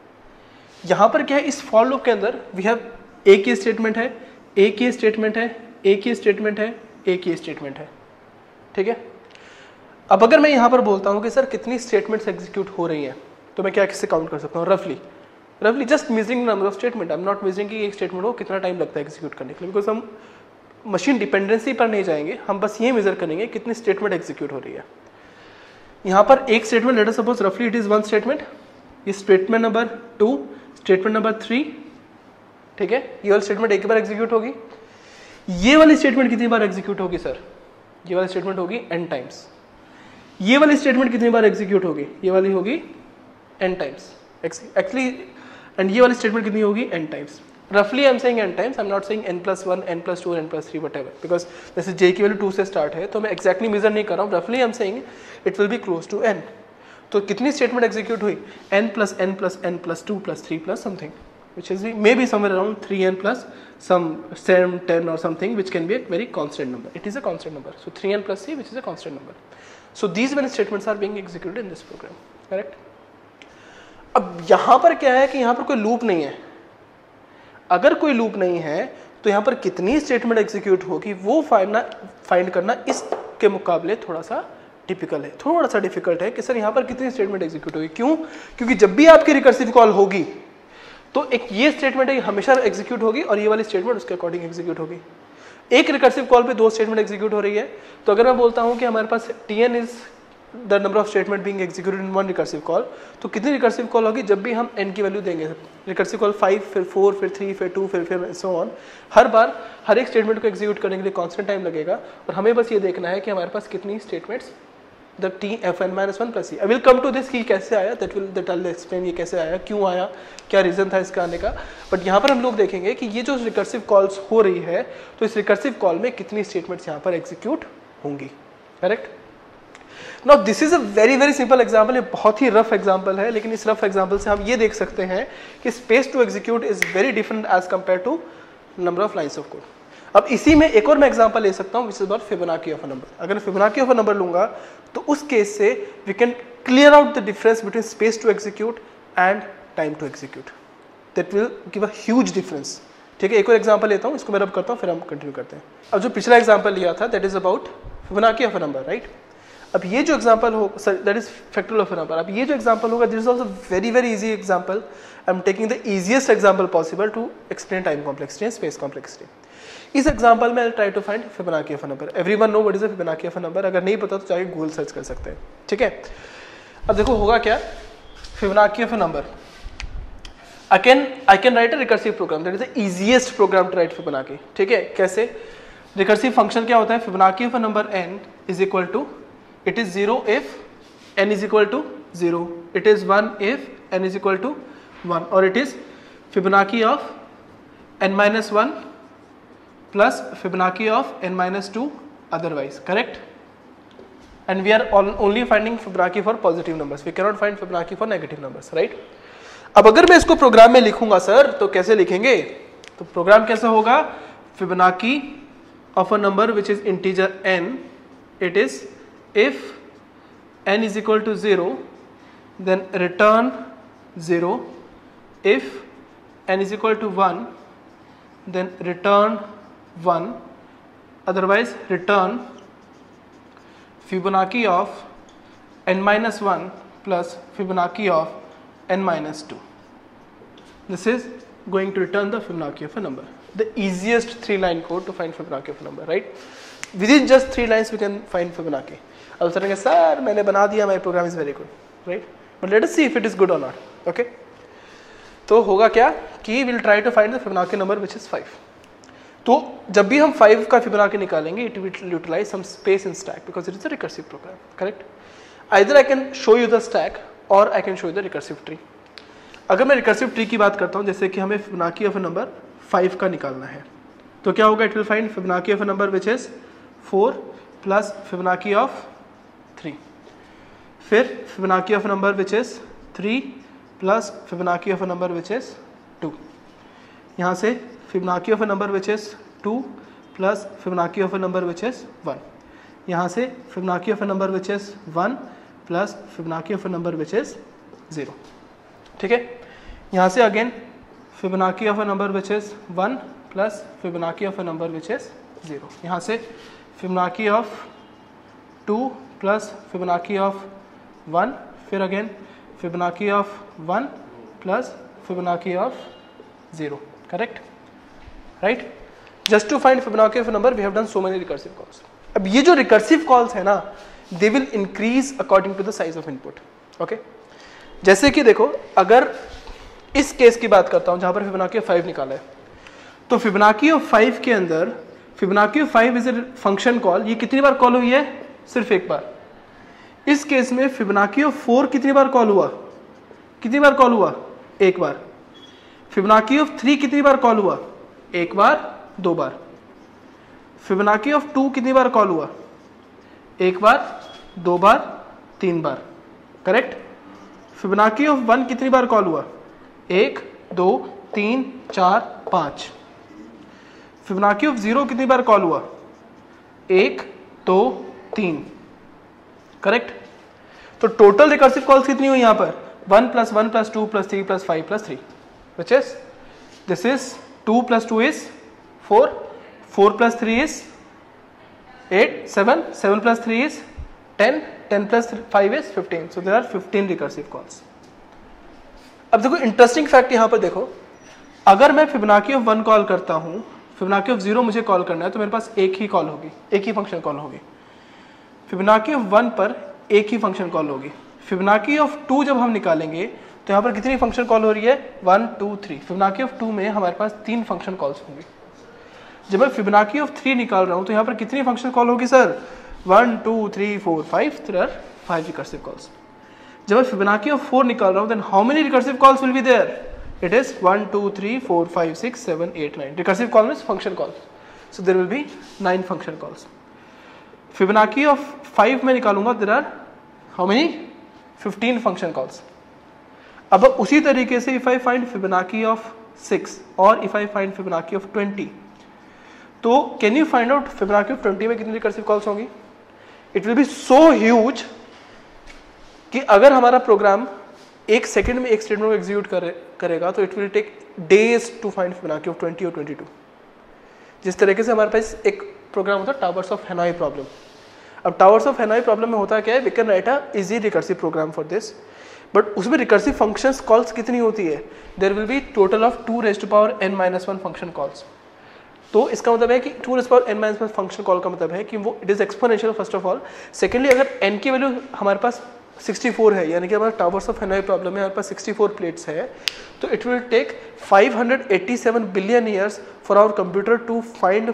यहाँ पर क्या है, इस फॉर लूप के अंदर वी हैव एक ही स्टेटमेंट है, एक ही स्टेटमेंट है, एक ही स्टेटमेंट है, एक ही स्टेटमेंट है, ठीक है। अब अगर मैं यहाँ पर बोलता हूँ कि सर कितनी स्टेटमेंट्स एग्जीक्यूट हो रही हैं, तो मैं क्या किससे काउंट कर सकता हूँ? रफली रफली just measuring number of statement. I am not measuring कि एक स्टेटमेंट को कितना टाइम लगता है एग्जीक्यूट करने के लिए, बिकॉज हम मशीन डिपेंडेंसी पर नहीं जाएंगे, हम बस ये मेजर करेंगे कितनी स्टेटमेंट एग्जीक्यूट हो रही है। यहाँ पर एक स्टेटमेंट, लेट अस सपोज रफली इट इज वन स्टेटमेंट, ये statement number two, statement number three, ठीक है, ये वाली स्टेटमेंट एक बार एग्जीक्यूट होगी। ये वाली स्टेटमेंट कितनी बार एग्जीक्यूट होगी सर? ये वाली स्टेटमेंट होगी एन टाइम्स। ये वाली स्टेटमेंट कितनी बार एग्जीक्यूट होगी? ये वाली होगी एन टाइम्स एक्चुअली, एंड ये वाली स्टेटमेंट कितनी होगी? N times. रफली I am saying n times, I am not saying n plus one, n plus two, n plus three, whatever, because जैसे जे की वैल्यू टू से start है तो मैं एक्जैक्टली मेजर नहीं कर रहा हूँ। रफली I am saying it will be close to n. तो कितनी स्टेटमेंट एग्जीक्यूट हुई? N plus n plus n plus two plus three plus something, which is maybe somewhere around three n plus some seven, ten or something, which can be a very constant number. It is a constant number. So three n plus c, which is a constant number. So these many statements are being executed in this program. Correct? अब यहाँ पर क्या है कि यहाँ पर कोई loop नहीं है। अगर कोई लूप नहीं है तो यहाँ पर कितनी स्टेटमेंट एग्जीक्यूट होगी वो फाइंड फाइंड करना इसके मुकाबले थोड़ा सा टिपिकल है, थोड़ा सा डिफिकल्ट है कि सर यहाँ पर कितनी स्टेटमेंट एग्जीक्यूट होगी। क्यों? क्योंकि जब भी आपकी रिकर्सिव कॉल होगी तो एक ये स्टेटमेंट है हमेशा एग्जीक्यूट होगी और ये वाली स्टेटमेंट उसके अकॉर्डिंग एग्जीक्यूट होगी। एक रिकर्सिव कॉल पे दो स्टेटमेंट एग्जीक्यूट हो रही है, तो अगर मैं बोलता हूँ कि हमारे पास tn is the number of statement being executed in one recursive call, तो कितनी रिकर्सिव कॉल होगी? जब भी हम n की वैल्यू देंगे, रिकर्सिव कॉल फाइव, फिर फोर, फिर थ्री, फिर टू, फिर फिर सो ऑन, हर बार हर एक स्टेटमेंट को एग्जीक्यूट करने के लिए कॉन्स्टेंट टाइम लगेगा और हमें बस ये देखना है कि हमारे पास कितनी statements the T F n minus one plus C. I will come to this कि कैसे आया, that will that I will explain ये कैसे आया, क्यों आया, क्या रीजन था इसका आने का। बट यहाँ पर हम लोग देखेंगे कि ये जो रिकर्सिव कॉल्स हो रही है तो इस रिकर्सिव कॉल में कितनी स्टेटमेंट्स यहाँ पर एग्जीक्यूट होंगी। Correct? Now this is a very very simple example, ये बहुत ही रफ एग्जाम्पल है, लेकिन इस रफ एग्जाम्पल से हम ये देख सकते हैं कि space to execute is very different as compare to number of lines of code. अब इसी में एक और मैं एग्जांपल ले सकता हूं which is about Fibonacci of a number. अगर मैं फिबोनाची ऑफ अ नंबर लूंगा तो उस केस से we can clear out the difference between space to execute and time to execute, that will give a huge difference. ठीक है, एक और एग्जांपल लेता हूं, इसको मैं रब करता हूं, फिर हम कंटिन्यू करते हैं। अब जो पिछला एग्जांपल लिया था that is about Fibonacci of a number, right. अब ये जो एग्जांपल हो that is factorial of a number. अब ये जो एग्जांपल होगा this is also very very easy example. I am taking the easiest example possible to explain time complexity and space complexity. इस example में I try to find Fibonacci of a number. Everyone know what is a Fibonacci of a number, अगर नहीं पता तो जाके Google search कर सकते हैं। ठीक है, अब देखो होगा क्या Fibonacci of a number. I can I can write a recursive program, that is the easiest program to write Fibonacci. ठीक है, कैसे? रिकर्सिव फंक्शन क्या होता है? Fibonacci of a number n is equal to, it is zero if n is equal to zero, it is one if n is equal to one, और it is Fibonacci of n minus one plus Fibonacci of n minus two otherwise, correct? And we are all, only finding Fibonacci for positive numbers, we cannot find Fibonacci for negative numbers, right? अब अगर मैं इसको programme में लिखूंगा sir तो कैसे लिखेंगे? तो प्रोग्राम कैसा होगा? Fibonacci of a number which is integer n, it is if n is equal to zero then return zero, if n is equal to one then return one, otherwise return Fibonacci of n minus one plus Fibonacci of n minus two. This is going to return the Fibonacci of a number. The easiest three line code to find Fibonacci of a number, right? Within just three lines we can find Fibonacci. अब sir sir मैंने बना दिया, my program is very good, right? But let us see if it is good or not. Okay? तो होगा क्या कि we'll try to find the Fibonacci number which is five. तो जब भी हम फाइव का फिबोनाची निकालेंगे it will utilize some space in stack because it is a recursive program, correct? Either I can show you the stack और I can show you the recursive tree. अगर मैं recursive tree की बात करता हूं, जैसे कि हमें Fibonacci of a number five का निकालना है, तो क्या होगा? It will find Fibonacci of a number which is four plus Fibonacci of three, फिर Fibonacci of a number which is three plus Fibonacci of a number which is two, यहाँ से Fibonacci of a number which is two plus Fibonacci of a number which is one, यहाँ से Fibonacci of a number which is one plus Fibonacci of a number which is zero. ठीक है, यहाँ से again Fibonacci of a number which is one plus Fibonacci of a number which is zero, यहाँ से Fibonacci of two plus Fibonacci of one, फिर again Fibonacci of one plus Fibonacci of zero, correct, right. Just to find Fibonacci of number we have done so many recursive calls. अब ये जो recursive calls है ना, they will increase according to the size of input, okay. जैसे कि देखो, अगर इस केस की बात करता हूं जहां पर फिबोनाची ऑफ फाइव निकाला है, तो फिबोनाची ऑफ फाइव के अंदर Fibonacci of five is a function call, ये कितनी बार कॉल हुई है? सिर्फ एक बार। इस केस में फिबोनाची ऑफ फोर कितनी बार कॉल हुआ? कितनी बार कॉल हुआ? एक बार। फिबोनाची ऑफ थ्री कितनी बार कॉल हुआ? एक बार, दो बार। फिबोनाची ऑफ टू कितनी बार कॉल हुआ? एक बार, दो बार, तीन बार, करेक्ट। फिबोनाची ऑफ वन कितनी बार कॉल हुआ? एक, दो, तीन, चार, पांच। फिबोनाची ऑफ जीरो कितनी बार कॉल हुआ? एक, दो, तीन, करेक्ट। तो टोटल रिकर्सिव कॉल्स कितनी हुई यहां पर? One plus one plus two plus three plus five plus three, which is this is two plus two is four, four plus three is eight, seven, seven plus three is ten, ten plus five is fifteen, so there are fifteen recursive calls. अब देखो interesting fact यहां पर देखो, अगर मैं Fibonacci of one call करता हूं, Fibonacci of zero मुझे कॉल करना है, तो मेरे पास एक ही कॉल होगी, एक ही फंक्शन कॉल होगी। फिबोनाची ऑफ वन पर एक ही फंक्शन कॉल होगी। फिबोनाची ऑफ टू जब हम निकालेंगे तो यहाँ पर कितनी फंक्शन कॉल हो रही है? One, two, three. Fibonacci of two में हमारे पास तीन फंक्शन कॉल्स होंगे। जब मैं फिबोनाची ऑफ थ्री निकाल रहा हूँ तो यहाँ पर कितनी फंक्शन कॉल होगी sir? One, two, three, four, five, there are five recursive calls. जब मैं फिबोनाची ऑफ फोर निकाल रहा हूँ, then how many recursive calls will be there? It is one, two, three, four, five, six, seven, eight, nine. Recursive call means function call, so there will be nine function calls. Fibonacci of five में निकालूंगा, there are how many? Fifteen function calls. अब उसी तरीके से if I find Fibonacci of six और if I find Fibonacci of twenty, तो can you find out Fibonacci of twenty में कितनी रिकर्सिव कॉल्स होंगी? It will be so huge कि अगर हमारा प्रोग्राम एक सेकंड में एक स्टेटमेंट को एग्जीक्यूट करे, करेगा तो it will take days to find Fibonacci of twenty और ट्वेंटी टू। जिस तरीके से हमारे पास एक प्रोग्राम होता है टावर्स ऑफ हेनॉय प्रॉब्लम। अब टावर्स ऑफ हेनॉय प्रॉब्लम में होता क्या है? We can write a easy recursive program for this, but उसमें रिकर्सिव फंक्शंस कॉल्स कितनी होती है? There will be total of two raise to power n minus one function calls. तो इसका मतलब है कि two raise to power n minus one function call का मतलब है कि वो it is exponential first of all. Secondly, अगर एन की वैल्यू हमारे पास सिक्सटी फोर है, यानी कि हमारा टावर्स ऑफ हेनॉय प्रॉब्लम में हमारे पास सिक्सटी फोर प्लेट्स है, तो it will take five hundred eighty seven billion years for our computer to find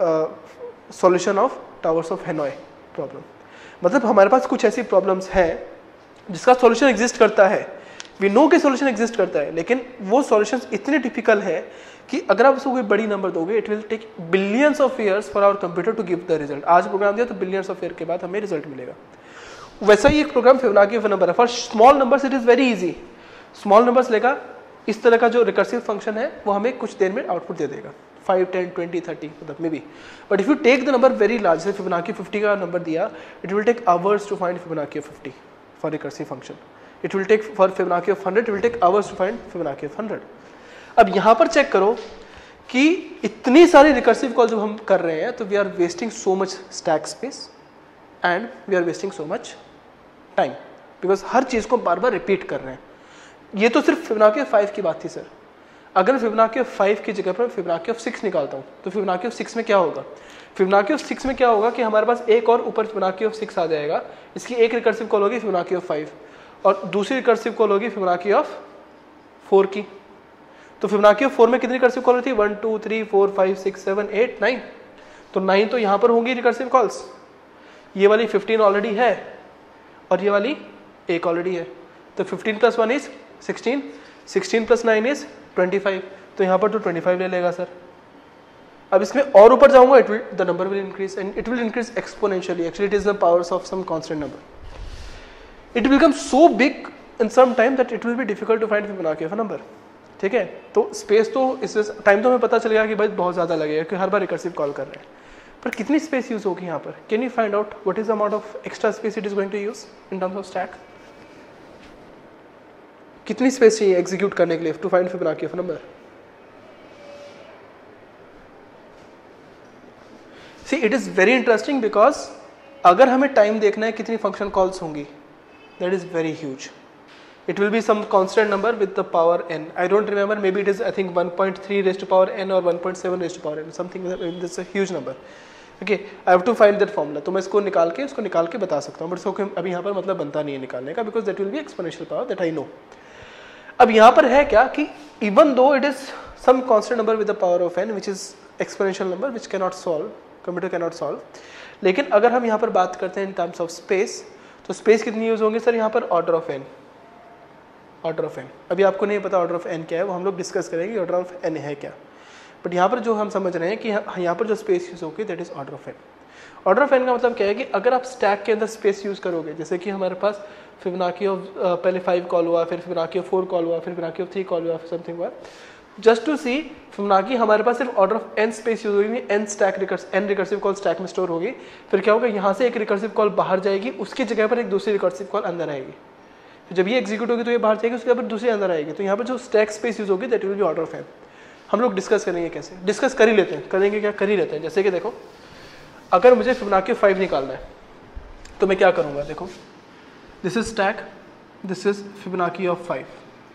solution of towers of Hanoi problem. मतलब हमारे पास कुछ ऐसी प्रॉब्लम्स हैं जिसका सॉल्यूशन एग्जिस्ट करता है, वी नो कि सॉल्यूशन एग्जिस्ट करता है, लेकिन वो सॉल्यूशंस इतने टिपिकल है कि अगर आप उसको कोई बड़ी नंबर दोगे, it will take billions of years for our computer to give the result. आज प्रोग्राम दिया तो बिलियंस ऑफ ईयर के बाद हमें रिजल्ट मिलेगा। वैसा ही एक प्रोग्राम फिबोनाची ऑफ नंबर है। For small numbers it is very easy, small numbers लेगा, इस तरह का जो रिकर्सिव फंक्शन है वो हमें कुछ देर में आउटपुट दे देगा, फाइव, टेन, ट्वेंटी, थर्टी, मतलब may be. But if you take the number very large, जैसे फिबोनाची फिफ्टी का नंबर दिया, it will take hours to find Fibonacci of fifty for recursive function. It will take for Fibonacci of hundred, it will take hours to find Fibonacci of hundred. अब यहाँ पर check करो कि इतनी सारी recursive call जब हम कर रहे हैं तो we are wasting so much stack space and we are wasting so much time, because हर चीज़ को बार बार रिपीट कर रहे हैं। ये तो सिर्फ फिबोनाची ऑफ फाइव की बात थी सर। अगर फिबोनाची ऑफ फाइव की जगह पर फिबोनाची ऑफ सिक्स निकालता हूँ तो फिबोनाची ऑफ सिक्स में क्या होगा? फिबोनाची ऑफ सिक्स में क्या होगा कि हमारे पास एक और ऊपर फिबोनाची ऑफ सिक्स आ जाएगा, इसकी एक रिकर्सिव कॉल होगी फिबोनाची ऑफ फाइव और दूसरी रिकर्सिव कॉल होगी फिबोनाची ऑफ फोर की। तो फिबोनाची ऑफ फोर में कितनी रिकर्सिव कॉल होती है? One, two, three, four, five, six, seven, eight, nine. तो नाइन तो यहाँ पर होंगी रिकर्सिव कॉल्स। ये वाली फिफ्टीन ऑलरेडी है और ये वाली एक ऑलरेडी है, तो fifteen plus one is sixteen, sixteen plus nine is twenty five, तो यहाँ पर तो ट्वेंटी फाइव ले लेगा सर। अब इसमें और ऊपर जाऊंगा, it will the number will increase and it will increase exponentially. Actually it is the powers of some constant number. It will become so big in some time that it will be difficult to find Fibonacci of a number. ठीक है, तो space तो इससे time तो हमें पता चलेगा कि भाई बहुत ज़्यादा लगेगा कि हर बार रिकर्सिव कॉल कर रहे हैं, पर कितनी स्पेस यूज होगी यहाँ पर? Can you find out what is the amount of extra space it is going to use in terms of stack? कितनी स्पेस चाहिए एग्जीक्यूट करने के लिए to find Fibonacci of number? See, it is very interesting because अगर हमें time देखना है कितनी फंक्शन कॉल्स होंगी, that is very huge. It will be some constant number with the power n. I don't remember, maybe it is I think one point three raised to power n or one point seven raised to power n, something like that. This is a huge number. Okay, I have to find that formula. तो मैं इसको निकाल के इसको निकाल के बता सकता हूँ, बट इसको अभी यहाँ पर मतलब बनता नहीं है निकालने का, because that will be exponential power that I know. अब यहाँ पर है क्या कि even though it is some constant number with the power of n, which is exponential number which cannot solve, computer cannot solve, लेकिन अगर हम यहाँ पर बात करते हैं in terms of space, तो space कितनी यूज होंगे सर यहाँ पर? Order of n. Order of n. अभी आपको नहीं पता ऑर्डर ऑफ एन क्या है, वो हम लोग डिस्कस करेंगे ऑर्डर ऑफ एन है क्या, बट यहाँ पर जो हम समझ रहे हैं कि यहाँ पर जो स्पेस यूज होगी that is order of n. Order of n का मतलब क्या है कि अगर आप स्टैक के अंदर स्पेस यूज करोगे, जैसे कि हमारे पास फिबोनाची ऑफ पहले फाइव कॉल हुआ, फिर फिबोनाची ऑफ फोर कॉल हुआ, फिर फिबोनाची ऑफ थ्री कॉल हुआ, फिर समथिंग हुआ, जस्ट टू सी फिबोनाची हमारे पास सिर्फ order of n space use होगी, n stack recurs n recursive call stack में स्टोर होगी. फिर क्या होगा, यहाँ से एक रिकर्सिव कॉल बाहर जाएगी, उसकी जगह पर एक दूसरी रिकर्सिव कॉल अंदर आएगी. तो जब ये एग्जीक्यूट होगी तो ये बाहर जाएगी, उसके बाद दूसरी अंदर आएगी. तो यहाँ पर जो स्टैक स्पेस यूज होगी that will be order of n. हम लोग डिस्कस करेंगे कैसे, डिस्कस कर ही लेते हैं, करेंगे क्या, कर ही लेते हैं. जैसे कि देखो, अगर मुझे फिबोनाची ऑफ फाइव निकालना है तो मैं क्या करूँगा, देखो this is stack, this is Fibonacci of five.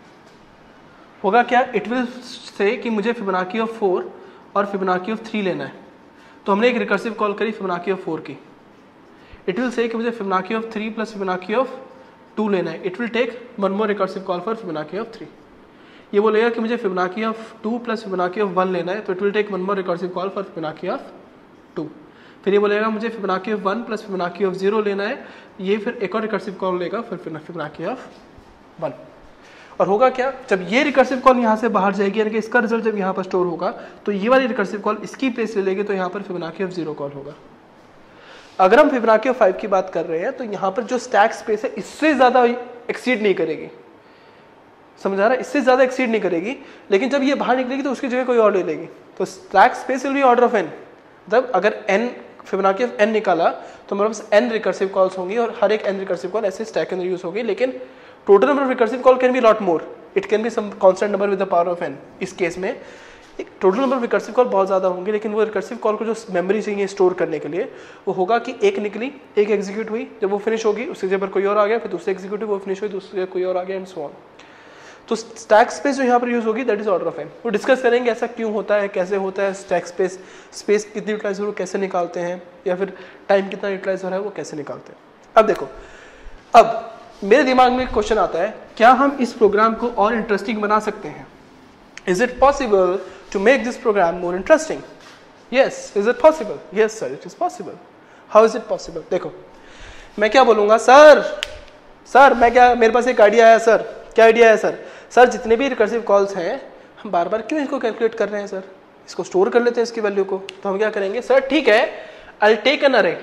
होगा क्या, इट विल से कि मुझे फिबोनाची ऑफ फोर और फिबोनाची ऑफ थ्री लेना है. तो हमने एक रिकर्सिव कॉल करी फिबोनाची ऑफ फोर की. इट विल से कि मुझे Fibonacci of three plus Fibonacci of two लेना है. It will take one more recursive call for Fibonacci of three. ये बोलेगा कि मुझे Fibonacci of two plus Fibonacci of one लेना है, तो it will take one more recursive call for Fibonacci of two. फिर ये बोलेगा मुझे Fibonacci of one plus Fibonacci of zero लेना है, ये फिर एक और रिकर्सिव कॉल लेगा फिर फिबोनाची ऑफ वन. और होगा क्या, जब ये रिकर्सिव कॉल यहाँ से बाहर जाएगी, यानी कि इसका रिजल्ट जब यहाँ पर स्टोर होगा, तो ये वाली रिकर्सिव कॉल इसकी प्लेस ले लेगी, तो यहाँ पर फिबोनाची ऑफ जीरो कॉल होगा. अगर हम फिबोनाची ऑफ फाइव की बात कर रहे हैं तो यहाँ पर जो स्टैक स्पेस है इससे ज्यादा एक्सीड नहीं करेगी, समझ आ रहा है, इससे ज्यादा एक्सीड नहीं करेगी. लेकिन जब ये बाहर निकलेगी तो उसकी जगह कोई और ले लेगी. तो stack space will be order of n. मतलब अगर एन फिबोनाची ऑफ एन निकाला तो हमारे पास एन रिकर्सिव कॉल्स होंगी और हर एक एन रिकर्सिव कॉल ऐसे स्टैक के अंदर यूज होगी. लेकिन total number of recursive call can be lot more, it can be some constant number with the power of n. इस केस में total number of recursive call बहुत ज़्यादा होंगे, लेकिन वो रिकर्सिव कॉल को जो मेमोरी चाहिए स्टोर करने के लिए, वो होगा कि एक निकली, एक एग्जीक्यूट हुई, जब वो फिनिश होगी उसकी जगह पर कोई और आ गया, फिर दूसरे एग्जीक्यूट वो फिनिश हुई, दूसरी जगह कोई और आ गया, एंड सो ऑन. तो स्टैक स्पेस जो यहाँ पर यूज होगी that is order of n. वो डिस्कस करेंगे ऐसा क्यों होता है, कैसे होता है, स्टैक स्पेस स्पेस कितनी यूटिलाइज हो रही है कैसे निकालते हैं, या फिर टाइम कितना यूटिलाइज हो रहा है वो कैसे निकालते हैं. अब देखो, अब मेरे दिमाग में एक क्वेश्चन आता है, क्या हम इस प्रोग्राम को और इंटरेस्टिंग बना सकते हैं? Is it possible to make this program more interesting? Yes. Is it possible? Yes sir, it is possible. How is it possible? देखो, मैं क्या बोलूँगा, सर सर मैं क्या, मेरे पास एक आइडिया है सर. क्या आइडिया है सर? सर जितने भी रिकर्सिव कॉल्स हैं हम बार बार क्यों इसको कैलकुलेट कर रहे हैं सर, इसको स्टोर कर लेते हैं इसकी वैल्यू को. तो हम क्या करेंगे, सर ठीक है, आई विल टेक एन अरे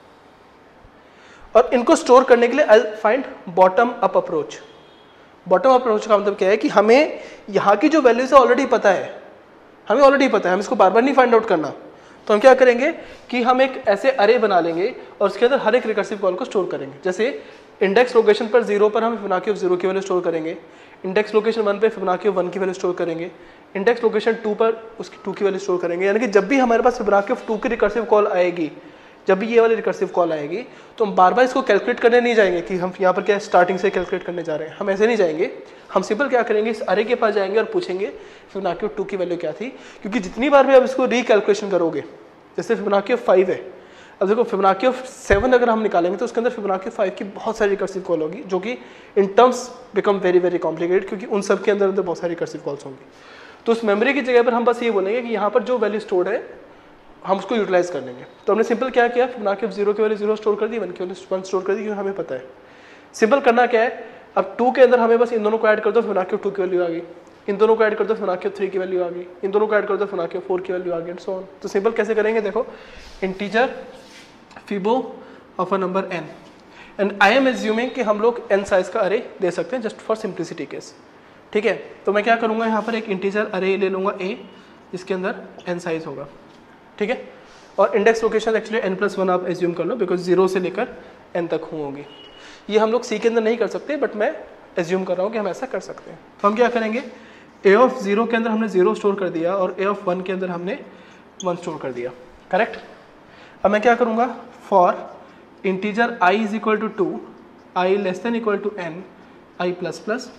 और इनको स्टोर करने के लिए I will find bottom up approach. Bottom up approach का मतलब क्या है कि हमें यहाँ की जो वैल्यूज है ऑलरेडी पता है, हमें ऑलरेडी पता है, हम इसको बार बार नहीं फाइंड आउट करना. तो हम क्या करेंगे कि हम एक ऐसे अरे बना लेंगे और उसके अंदर हर एक रिकर्सिव कॉल को स्टोर करेंगे. जैसे इंडेक्स लोकेशन पर जीरो पर हम फिबोनाची ऑफ जीरो की वैल्यू स्टोर करेंगे, इंडेक्स लोकेशन वन पे फिबोनाची ऑफ वन की वैल्यू स्टोर करेंगे, इंडेक्स लोकेशन टू पर उसकी टू की वैल्यू स्टोर करेंगे. यानी कि जब भी हमारे पास फिबोनाची ऑफ टू की रिकर्सिव कॉल आएगी, जब भी ये वाली रिकर्सिव कॉल आएगी, तो हम बार बार इसको कैलकुलेट करने नहीं जाएंगे कि हम यहाँ पर क्या स्टार्टिंग से कैलकुलेट करने जा रहे हैं. हम ऐसे नहीं जाएंगे, हम सिंपल क्या करेंगे, इस अरे के पास जाएंगे और पूछेंगे फिबोनाची ऑफ टू की वैल्यू क्या थी. क्योंकि जितनी बार भी आप इसको रिकैलकुलेशन करोगे, जैसे फिबोनाची ऑफ फाइव है, अब देखो फिबोनाची ऑफ सेवन अगर हम निकालेंगे तो उसके अंदर फिबोनाची ऑफ फाइव की बहुत सारी रिकर्सिव कॉल होगी, जो कि in terms become very very complicated, क्योंकि उन सब के अंदर अंदर बहुत सारी रिकर्सिव कॉल्स होंगी. तो उस मेमोरी की जगह पर हम बस ये बोलेंगे कि यहाँ पर जो वैल्यू स्टोर्ड है हम उसको यूटिलाइज कर लेंगे. तो हमने सिंपल क्या किया, फिबोनाची ऑफ जीरो की वैल्यू जीरो स्टोर कर दी, वन की वैल्यू वन स्टोर कर दी, क्योंकि हमें पता है. सिंपल करना क्या है, अब टू के अंदर हमें बस इन दोनों को ऐड कर दो, फिबोनाची ऑफ टू की वैल्यू आ गई, इन दोनों को ऐड कर दो, फिबोनाची ऑफ थ्री की वैल्यू आ गई, इन दोनों को ऐड कर दो, फिबोनाची ऑफ फोर की वैल्यू आ गई, एंड सो ऑन. तो सिंपल कैसे करेंगे, देखो, integer Fibo of a number n, and I am assuming कि हम लोग n साइज का अरे दे सकते हैं जस्ट फॉर सिंप्लिसिटी केस. ठीक है, तो मैं क्या करूंगा, यहाँ पर एक इंटीजर अरे ले लूंगा a, जिसके अंदर n साइज होगा. ठीक है, और index location actually n plus one आप एज्यूम कर लो, बिकॉज जीरो से लेकर n तक होंगी. ये हम लोग c के अंदर नहीं कर सकते, बट मैं एज्यूम कर रहा हूँ कि हम ऐसा कर सकते हैं. तो हम क्या करेंगे, a ऑफ जीरो के अंदर हमने जीरो स्टोर कर दिया और a ऑफ वन के अंदर हमने वन स्टोर कर दिया. करेक्ट. अब मैं क्या करूँगा, for integer i is equal to two, I less than equal to n, i plus plus,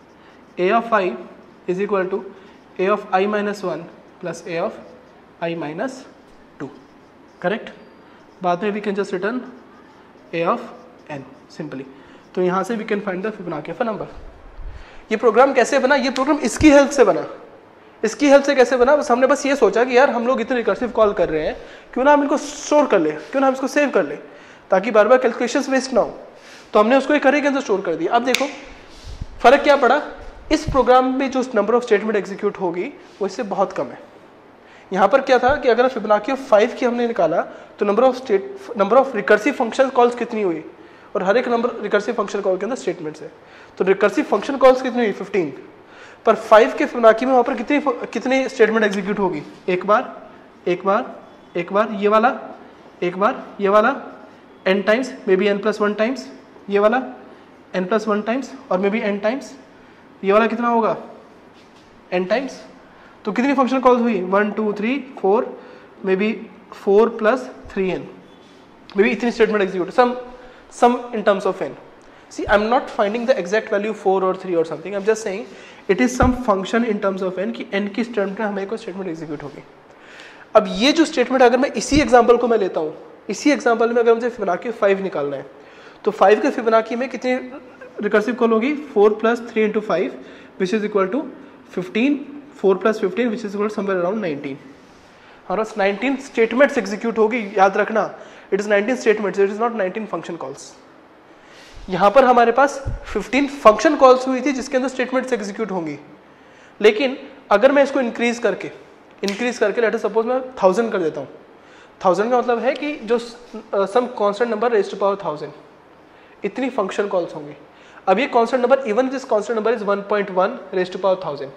a of i is equal to a of i minus one plus a of i minus two, correct. बाद में we can just return a of n simply. तो यहाँ से we can find the Fibonacci of a number. ये program कैसे बना? ये programme इसकी हेल्प से बना। इसकी हेल्प से कैसे बना? बस हमने बस ये सोचा कि यार हम लोग इतने रिकर्सिव कॉल कर रहे हैं, क्यों ना हम इनको स्टोर कर ले, क्यों ना हम इसको सेव कर ले, ताकि बार बार कैलकुलेशंस वेस्ट ना हो। तो हमने उसको एक अरे के अंदर स्टोर कर दिया। अब देखो फर्क क्या पड़ा, इस प्रोग्राम में जो नंबर ऑफ स्टेटमेंट एग्जीक्यूट होगी वो इससे बहुत कम है। यहाँ पर क्या था कि अगर फिबोनाची ऑफ फाइव की हमने निकाला तो number of state number of recursive function calls कितनी हुई, और हर एक नंबर रिकर्सिव फंक्शन कॉल के अंदर स्टेटमेंट्स है, तो रिकर्सिव फंक्शन कॉल्स कितनी हुई फिफ्टीन। पर फाइव के फिबोनाची में वहाँ पर कितनी कितनी स्टेटमेंट एग्जीक्यूट होगी, एक बार एक बार एक बार ये वाला, एक बार ये वाला, n times, may be n plus one times, ये वाला एन प्लस वन टाइम्स, और मे बी एन टाइम्स, ये वाला कितना होगा एन टाइम्स। तो कितनी फंक्शन कॉल्स हुई, one two three four, may be four plus three n, may be इतनी statement execute, some some in terms of n. See, I'm not finding the exact value four or three or something. I'm just saying it is some function in terms of n कि n की statement में हमें कोई statement execute होगी। अब ये जो statement अगर मैं इसी एग्जांपल को मैं लेता हूँ, इसी एग्जांपल में अगर मुझे फिबोनाची फाइव निकालना है, तो फाइव के फिबोनाची में कितनी रिकर्सिव कॉल होगी, four plus three into five which is equal to fifteen, four plus fifteen which is equal somewhere around nineteen. हमारे पास नाइनटीन स्टेटमेंट्स एग्जीक्यूट होगी, याद रखना it is nineteen statements, it is not nineteen function calls. यहाँ पर हमारे पास fifteen function calls हुई थी जिसके अंदर स्टेटमेंट्स एग्जीक्यूट होंगी, लेकिन अगर मैं इसको इंक्रीज करके इंक्रीज करके लेट अस सपोज मैं थाउजेंड कर देता हूँ, थाउजेंड का मतलब है कि जो some constant number raised to power thousand, इतनी फंक्शन कॉल्स होंगी। अब ये constant number, even this constant number is one point one raised to power thousand,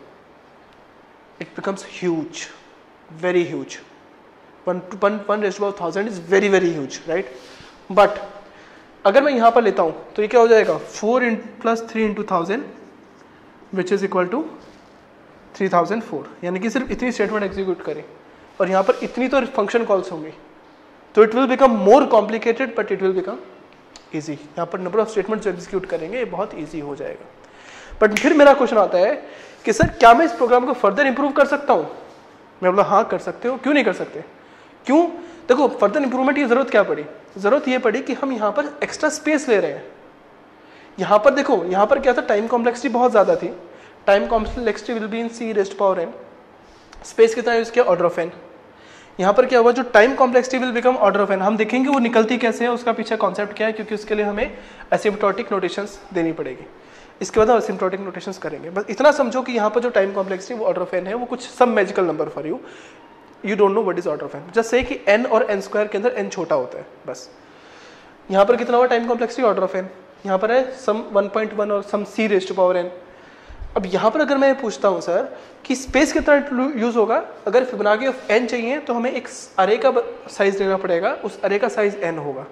it becomes huge, very huge. One two one one raised to power thousand is very very huge, right. But अगर मैं यहाँ पर लेता हूँ तो ये क्या हो जाएगा, four n plus three into thousand which is equal to three thousand four, यानी कि सिर्फ इतनी स्टेटमेंट एग्जीक्यूट करें, और यहाँ पर इतनी तो फंक्शन कॉल्स होंगी, तो it will become more complicated but it will become easy. यहाँ पर नंबर ऑफ स्टेटमेंट जो एग्जीक्यूट करेंगे ये बहुत ईजी हो जाएगा। बट फिर मेरा क्वेश्चन आता है कि सर क्या मैं इस प्रोग्राम को फर्दर इंप्रूव कर सकता हूँ? मैं बोला हाँ कर सकते हो, क्यों नहीं कर सकते? क्यों? देखो फर्दर इंप्रूवमेंट की जरूरत क्या पड़ी, जरूरत ये पड़ी कि हम यहाँ पर एक्स्ट्रा स्पेस ले रहे हैं। यहाँ पर देखो, यहाँ पर क्या था, टाइम कॉम्प्लेक्सिटी बहुत ज्यादा थी, time complexity will be in c raised power n, space कितना यूज किया, ऑर्डर ऑफ एन। यहाँ पर क्या हुआ, जो time complexity will become order of n, हम देखेंगे वो निकलती कैसे है, उसका पीछे कॉन्सेप्ट क्या है, क्योंकि उसके लिए हमें एसिम्प्टोटिक नोटेशंस देनी पड़ेगी। इसके बाद हम एसिम्प्टोटिक नोटेशंस करेंगे। बस इतना समझो कि यहाँ पर जो टाइम कॉम्प्लेक्सिटी वो ऑर्डर ऑफ एन है, वो कुछ some magical number for you, you don't know what is order of n, just say कि n और n स्क्वायर के अंदर n छोटा होता है बस। यहाँ पर कितना हुआ time complexity, order of n, यहाँ पर है सम वन पॉइंट वन और some c raised to power n। अब यहाँ पर अगर मैं पूछता हूँ सर कि स्पेस कितना यूज होगा, अगर फिबोनाची ऑफ n चाहिए तो हमें एक अरे का साइज लेना पड़ेगा, उस अरे का साइज n होगा।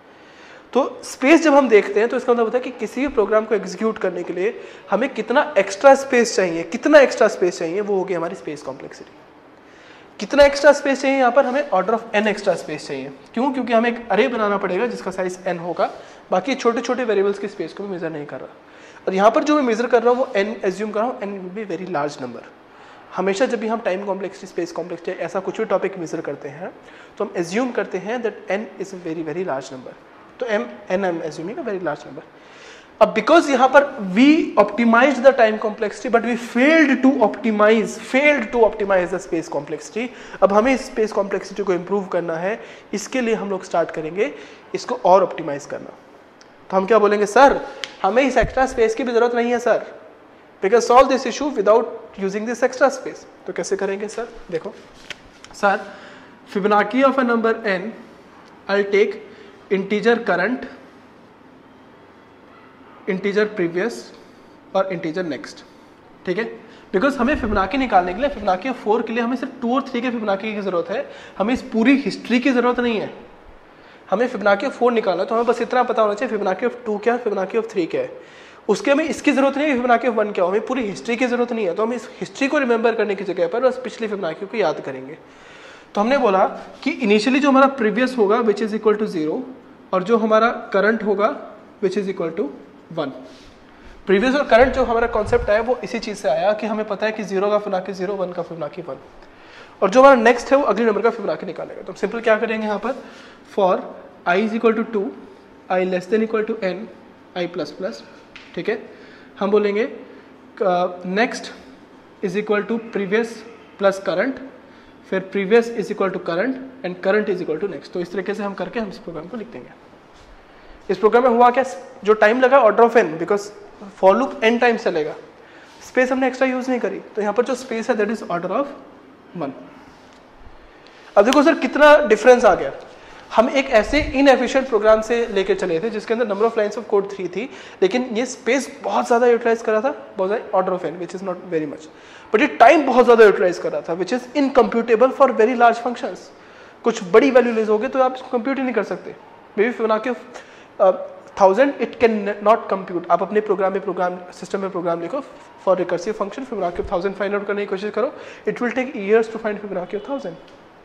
तो स्पेस जब हम देखते हैं तो इसका मतलब होता है कि किसी भी प्रोग्राम को एग्जीक्यूट करने के लिए हमें कितना एक्स्ट्रा स्पेस चाहिए, कितना एक्स्ट्रा स्पेस चाहिए, वो होगी हमारी स्पेस कॉम्प्लेक्सिटी। कितना एक्स्ट्रा स्पेस चाहिए, यहाँ पर हमें order of n extra space चाहिए। क्यों? क्योंकि हमें एक अरे बनाना पड़ेगा जिसका साइज n होगा, बाकी छोटे छोटे वेरिएबल्स की स्पेस को मैं मेजर नहीं कर रहा। और यहाँ पर जो मैं मेजर कर रहा हूँ वो n एज्यूम कर रहा हूँ, n will be very large number. हमेशा जब भी हम टाइम कॉम्प्लेक्सिटी, स्पेस कॉम्प्लेक्सिटी, ऐसा कुछ भी टॉपिक मेजर करते हैं तो हम एज्यूम करते हैं that n is a very very large number. तो m n I am assuming a very large number. अब बिकॉज यहाँ पर we optimize the time complexity but we failed to optimize failed to optimize the space complexity. अब हमें इस space complexity को improve करना है, इसके लिए हम लोग स्टार्ट करेंगे इसको और ऑप्टिमाइज करना। तो हम क्या बोलेंगे, सर हमें इस एक्स्ट्रा स्पेस की भी जरूरत नहीं है sir, we can solve this issue without using this extra space. तो कैसे करेंगे सर? देखो sir, Fibonacci of a number n, I take integer current, integer previous और इंटीजर नेक्स्ट, ठीक है। बिकॉज हमें फिबोनाची निकालने के लिए, फिबोनाची ऑफ फोर के लिए हमें सिर्फ टू और थ्री के फिबोनाची की जरूरत है, हमें इस पूरी हिस्ट्री की जरूरत नहीं है। हमें फिबोनाची ऑफ फोर निकालना है तो हमें बस इतना पता होना चाहिए फिबोनाची ऑफ टू क्या है, फिबोनाची ऑफ थ्री क्या है। उसके हमें इसकी जरूरत नहीं है फिबोनाची ऑफ वन क्या हो, हमें पूरी हिस्ट्री की जरूरत नहीं है। तो हम इस हिस्ट्री को रिमेंबर करने की जगह पर बस पिछली फिबोनाची को याद करेंगे। तो हमने बोला कि इनिशियली जो हमारा प्रीवियस होगा which is equal to zero, और जो हमारा करंट होगा which is equal to one. Previous और करंट जो हमारा कॉन्सेप्ट आया वो इसी चीज से आया कि हमें पता है कि जीरो का फिबोनाची जीरो, वन का फिबोनाची वन, और जो हमारा नेक्स्ट है वो अगले नंबर का फिबोनाची निकालेगा। तो हम सिंपल क्या करेंगे यहाँ पर, for I is equal to two, I less than equal to n, I plus plus, ठीक है, हम बोलेंगे next is equal to previous plus current, फिर previous is equal to current and current is equal to next. तो इस तरीके से हम करके हम इस प्रोग्राम को लिख देंगे। इस प्रोग्राम में हुआ क्या, जो टाइम लगा order of n, because for loop n time चलेगा, स्पेस हमने एक्स्ट्रा यूज नहीं करी, तो यहाँ पर जो स्पेस है that is order of one. अब देखो सर कितना डिफरेंस आ गया। हम एक ऐसे इनएफिशिएंट प्रोग्राम से लेकर चले थे जिसके अंदर number of lines of code three थी, लेकिन ये स्पेस बहुत ज़्यादा यूटिलाइज कर रहा था, बहुत ज़्यादा order of n which is not very much, but ये टाइम बहुत ज़्यादा यूटिलाइज कर रहा था which is incomputable for very large functions. कुछ बड़ी वैल्यू लेज होगे तो आप इसको कंप्यूट ही नहीं कर सकते। Maybe Fibonacci thousand it can not compute. आप अपने प्रोग्राम में प्रोग्राम सिस्टम में प्रोग्राम लिखो for recursive function, Fibonacci of thousand find out करने की कोशिश करो, it will take years to find Fibonacci of thousand.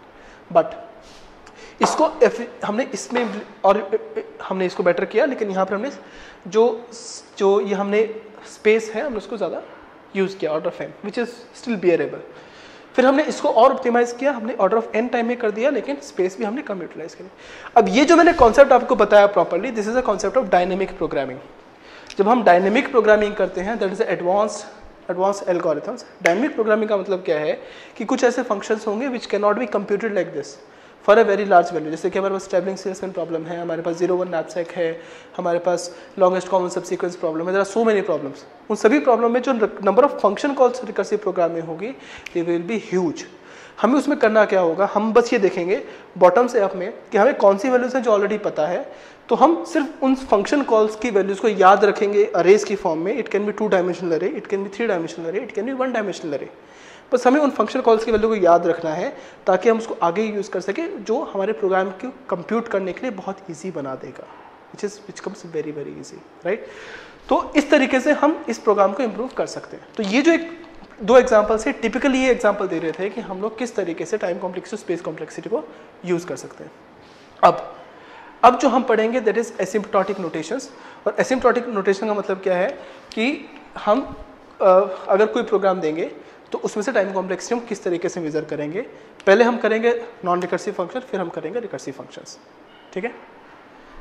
But इसको हमने इसमें और हमने इसको बेटर किया, लेकिन यहाँ पर हमने जो जो ये हमने स्पेस है हमने उसको ज़्यादा यूज़ किया, order of n which is still bearable. फिर हमने इसको और ऑप्टिमाइज किया, हमने ऑर्डर ऑफ एन टाइम में कर दिया, लेकिन स्पेस भी हमने कम यूटिलाइज करी। अब ये जो मैंने कॉन्सेप्ट आपको बताया properly, this is a concept of dynamic programming. जब हम डायनेमिक प्रोग्रामिंग करते हैं that is advanced advance algorithms. Dynamic programming का मतलब क्या है कि कुछ ऐसे फंक्शंस होंगे which can not be computed like this for a very large value. जैसे कि हमारे पास ट्रैवलिंग सेल्समैन प्रॉब्लम है, हमारे पास जीरो वन नैपसैक है, हमारे पास लॉन्गेस्ट कॉमन सबसीक्वेंस प्रॉब्लम है, there are so many problems. उन सभी प्रॉब्लम में जो number of function calls recursive program में होगी दे विल बी ह्यूज। हमें उसमें करना क्या होगा, हम बस ये देखेंगे बॉटम से अप में कि हमें कौन सी वैल्यूज हैं जो ऑलरेडी पता है, तो हम सिर्फ उन फंक्शन कॉल्स की वैल्यूज को याद रखेंगे अरेज की फॉर्म में। It can be two dimensional array, it can be three dimensional array, it can be one dimensional array. बस हमें उन फंक्शन कॉल्स की वैल्यू को याद रखना है ताकि हम उसको आगे यूज़ कर सके, जो हमारे प्रोग्राम को कंप्यूट करने के लिए बहुत ईजी बना देगा, which is which comes very very easy, right. तो इस तरीके से हम इस प्रोग्राम को इम्प्रूव कर सकते हैं। तो ये जो एक दो एग्जाम्पल से टिपिकली ये एग्जाम्पल दे रहे थे कि हम लोग किस तरीके से टाइम कॉम्प्लेक्सिटी स्पेस कॉम्प्लेक्सिटी को यूज़ कर सकते हैं। अब अब जो हम पढ़ेंगे दैट इज एसिम्प्टोटिक नोटेशंस। और एसिम्प्टोटिक नोटेशन का मतलब क्या है कि हम आ, अगर कोई प्रोग्राम देंगे तो उसमें से टाइम कॉम्प्लेक्सिटी हम किस तरीके से मेजर करेंगे। पहले हम करेंगे नॉन रिकर्सिव फंक्शन, फिर हम करेंगे रिकर्सिव फंक्शंस, ठीक है।